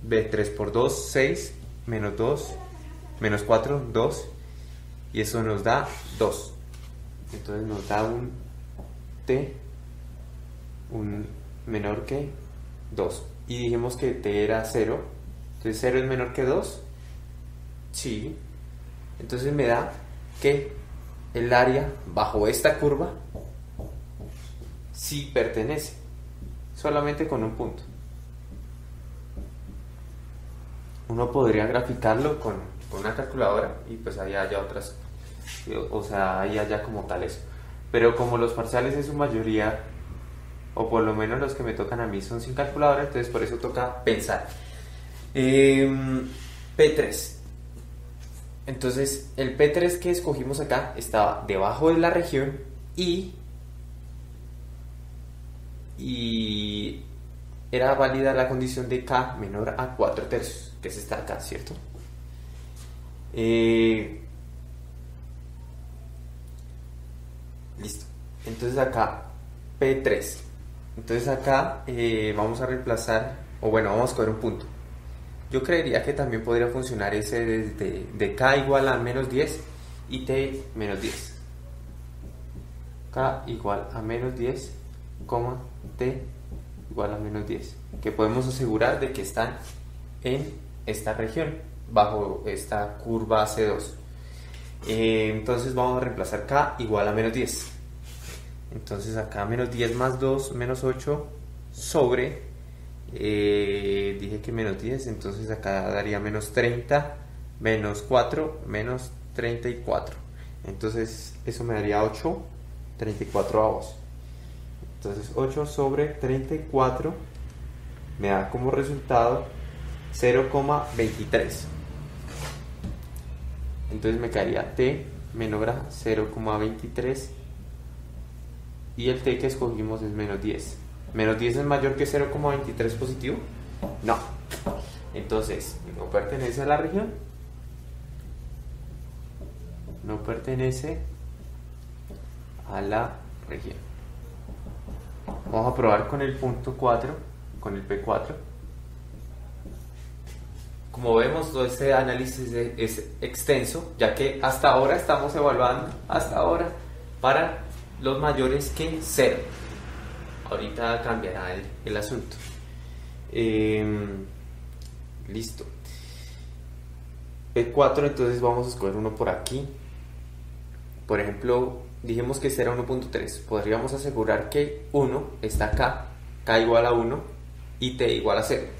B tres por dos, seis, menos dos, menos cuatro, dos, y eso nos da dos. Entonces nos da un t un menor que dos. Y dijimos que t era cero. Entonces cero es menor que dos. Sí. Entonces me da que el área bajo esta curva sí pertenece, solamente con un punto. Uno podría graficarlo con, con una calculadora y pues ahí haya otras, o sea, ahí haya como tal eso. Pero como los parciales en su mayoría, o por lo menos los que me tocan a mí, son sin calculadora, entonces por eso toca pensar. Eh, P tres. Entonces el P tres que escogimos acá estaba debajo de la región y, y era válida la condición de K menor a cuatro tercios, que es esta acá, ¿cierto? Eh, listo. Entonces acá P tres. Entonces acá eh, vamos a reemplazar, o bueno, vamos a coger un punto. Yo creería que también podría funcionar ese desde de K igual a menos diez y T menos diez. K igual a menos diez, coma, T igual a menos diez. Que podemos asegurar de que están en esta región, bajo esta curva C dos. Eh, entonces vamos a reemplazar K igual a menos diez. Entonces acá menos diez más dos, menos ocho, sobre... Eh, dije que menos diez, entonces acá daría menos treinta, menos cuatro, menos treinta y cuatro. Entonces eso me daría ocho, treinta y cuatro avos. Entonces ocho sobre treinta y cuatro me da como resultado cero coma veintitrés. Entonces me quedaría T menor a cero coma veintitrés y el T que escogimos es menos diez. ¿Menos diez es mayor que cero coma veintitrés positivo? No. Entonces, no pertenece a la región. No pertenece a la región. Vamos a probar con el punto cuatro, con el P cuatro. Como vemos, todo este análisis es extenso, ya que hasta ahora estamos evaluando, hasta ahora, para los mayores que cero. Ahorita cambiará el, el asunto. Eh, listo. P cuatro, entonces vamos a escoger uno por aquí. Por ejemplo, dijimos que este era uno punto tres. Podríamos asegurar que uno está acá, K igual a uno y T igual a cero.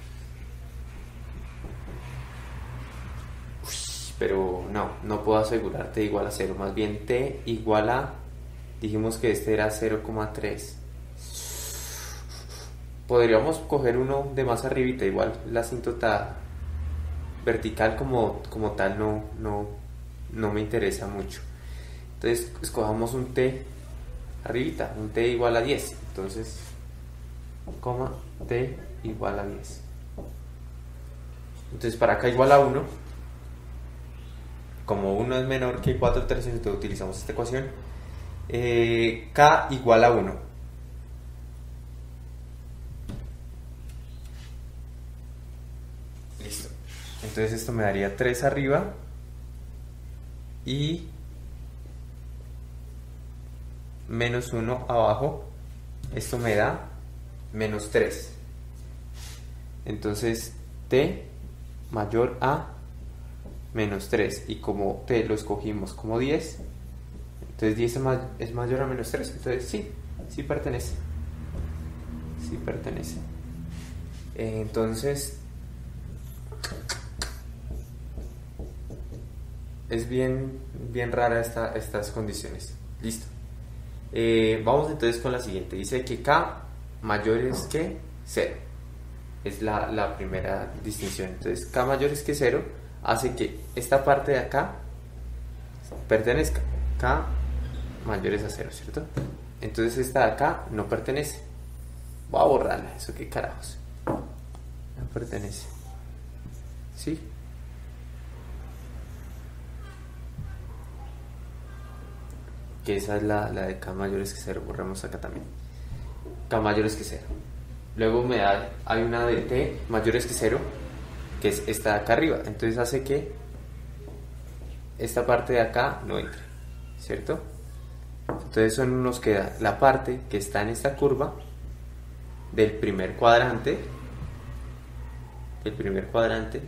Uy, pero no, no puedo asegurar T igual a cero. Más bien T igual a, dijimos que este era cero coma tres. Podríamos coger uno de más arribita, igual la asíntota vertical como, como tal no, no, no me interesa mucho. Entonces escojamos un T arribita, un T igual a diez. Entonces, coma, T igual a diez. Entonces para acá igual a uno. Como uno es menor que cuatro tercios, entonces utilizamos esta ecuación. Eh, K igual a uno. Entonces esto me daría tres arriba y menos uno abajo. Esto me da menos tres. Entonces T mayor a menos tres. Y como T lo escogimos como diez, entonces diez es mayor a menos tres. Entonces sí, sí pertenece. Sí pertenece. Entonces... es bien, bien rara esta, estas condiciones. Listo. Eh, vamos entonces con la siguiente. Dice que K mayor es que cero. Es la, la primera distinción. Entonces K mayor es que cero hace que esta parte de acá pertenezca. K mayor es a cero, ¿cierto? Entonces esta de acá no pertenece. Voy a borrarla. Eso qué carajos. No pertenece. ¿Sí? Que esa es la, la de K mayor es que cero. Borramos acá también. K mayor es que cero. luego me da, hay una de t mayores que cero, que es esta de acá arriba, entonces hace que esta parte de acá no entre, ¿cierto? Entonces solo nos queda la parte que está en esta curva del primer cuadrante, del primer cuadrante,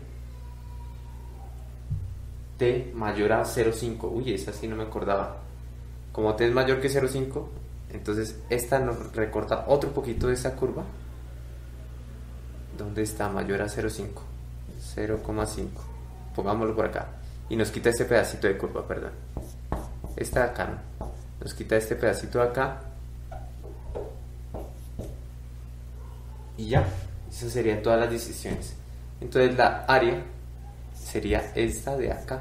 t mayor a cero coma cinco. Uy, esa sí no me acordaba. Como t es mayor que cero coma cinco, entonces esta nos recorta otro poquito de esa curva. ¿Dónde está mayor a cero coma cinco? cero coma cinco. Pongámoslo por acá. Y nos quita este pedacito de curva, perdón. Esta de acá no. Nos quita este pedacito de acá. Y ya. Esas serían todas las decisiones. Entonces la área sería esta de acá,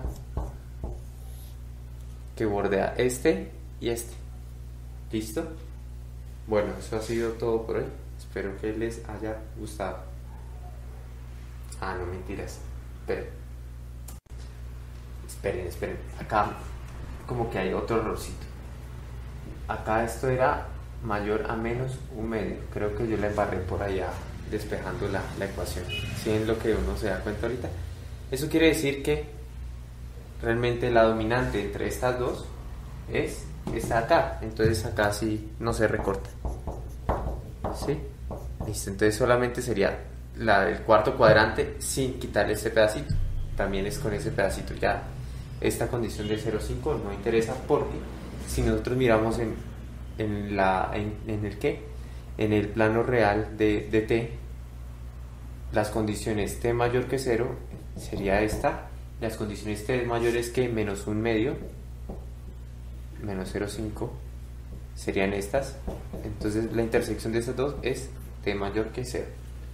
que bordea este y este. ¿Listo? Bueno, eso ha sido todo por hoy. Espero que les haya gustado. Ah, no, mentiras. Esperen. Esperen, esperen. Acá como que hay otro errorcito. Acá esto era mayor a menos un medio. Creo que yo la embarré por allá despejando la, la ecuación. ¿Sí es lo que uno se da cuenta ahorita? Eso quiere decir que realmente la dominante entre estas dos es esta acá. Entonces acá sí no se recorta. ¿Sí? Listo. Entonces solamente sería la del cuarto cuadrante sin quitarle este pedacito. También es con ese pedacito. Ya esta condición de cero coma cinco no interesa, porque si nosotros miramos en, en, la, en, en el qué, en el plano real de, de t, las condiciones t mayor que cero sería esta, las condiciones t mayores que menos un medio, menos cero coma cinco, serían estas. Entonces la intersección de estas dos es t mayor que cero.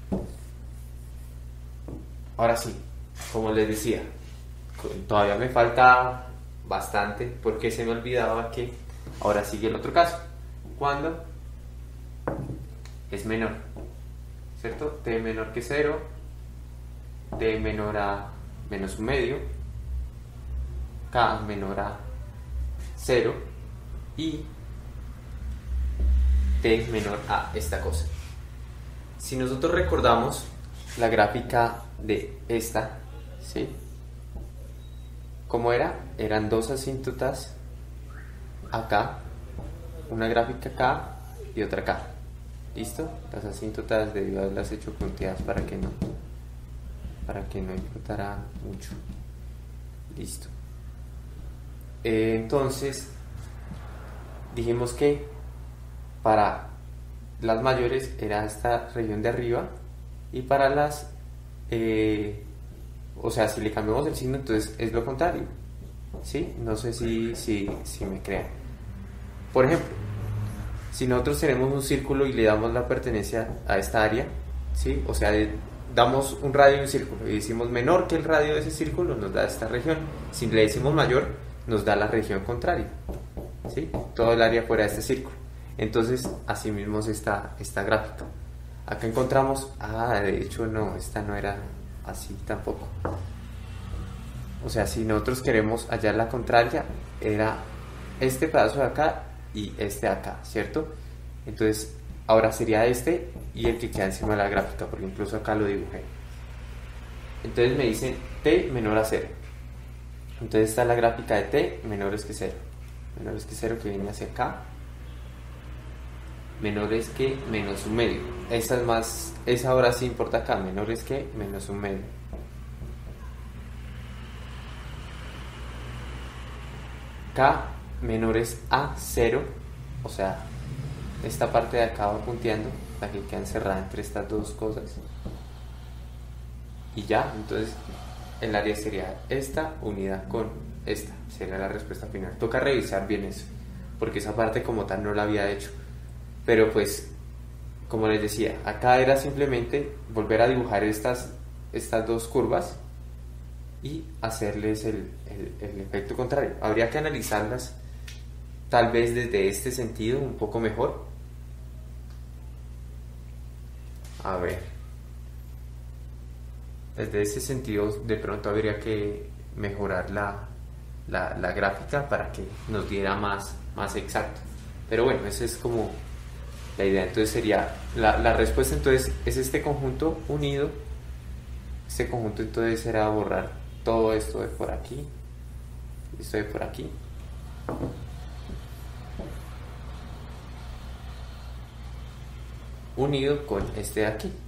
Ahora sí, como les decía, todavía me falta bastante porque se me olvidaba que ahora sigue el otro caso, cuando es menor, ¿cierto? T menor que cero, t menor a menos un medio, k menor a cero y t menor a esta cosa. Si nosotros recordamos la gráfica de esta, ¿sí? ¿Cómo era? Eran dos asíntotas acá, una gráfica acá y otra acá. ¿Listo? Las asíntotas debido a haberlas hecho punteadas para que no para que no importara mucho. Listo. Eh, entonces dijimos que para las mayores era esta región de arriba, y para las eh, o sea, si le cambiamos el signo, entonces es lo contrario. ¿Sí? No sé si, si, si me crean. Por ejemplo, si nosotros tenemos un círculo y le damos la pertenencia a esta área, ¿sí? O sea, de, damos un radio de un círculo y decimos menor que el radio de ese círculo, nos da esta región. Si le decimos mayor, nos da la región contraria, ¿sí? Todo el área fuera de este círculo. Entonces, así mismo es esta, esta gráfica. Acá encontramos, ah, de hecho no, esta no era así tampoco. O sea, si nosotros queremos hallar la contraria, era este pedazo de acá y este de acá, ¿cierto? Entonces, ahora sería este y el que queda encima de la gráfica, porque incluso acá lo dibujé. Entonces me dicen t menor a cero. Entonces está la gráfica de t menores que cero. Menores que cero, que viene hacia acá. Menores que menos un medio. Esa es más, esa ahora sí importa acá. Menores que menos un medio. K menores a cero, o sea, esta parte de acá va punteando, la que queda encerrada entre estas dos cosas. Y ya, entonces el área sería esta unida con esta, sería la respuesta final. Toca revisar bien eso, porque esa parte como tal no la había hecho. Pero pues, como les decía, acá era simplemente volver a dibujar estas, estas dos curvas y hacerles el, el, el efecto contrario. Habría que analizarlas tal vez desde este sentido un poco mejor. A ver, desde este sentido de pronto habría que mejorar la, la, la gráfica para que nos diera más, más exacto. Pero bueno, ese es como La idea entonces sería, la, la respuesta entonces es este conjunto unido. Este conjunto entonces será borrar todo esto de por aquí, esto de por aquí, unido con este de aquí.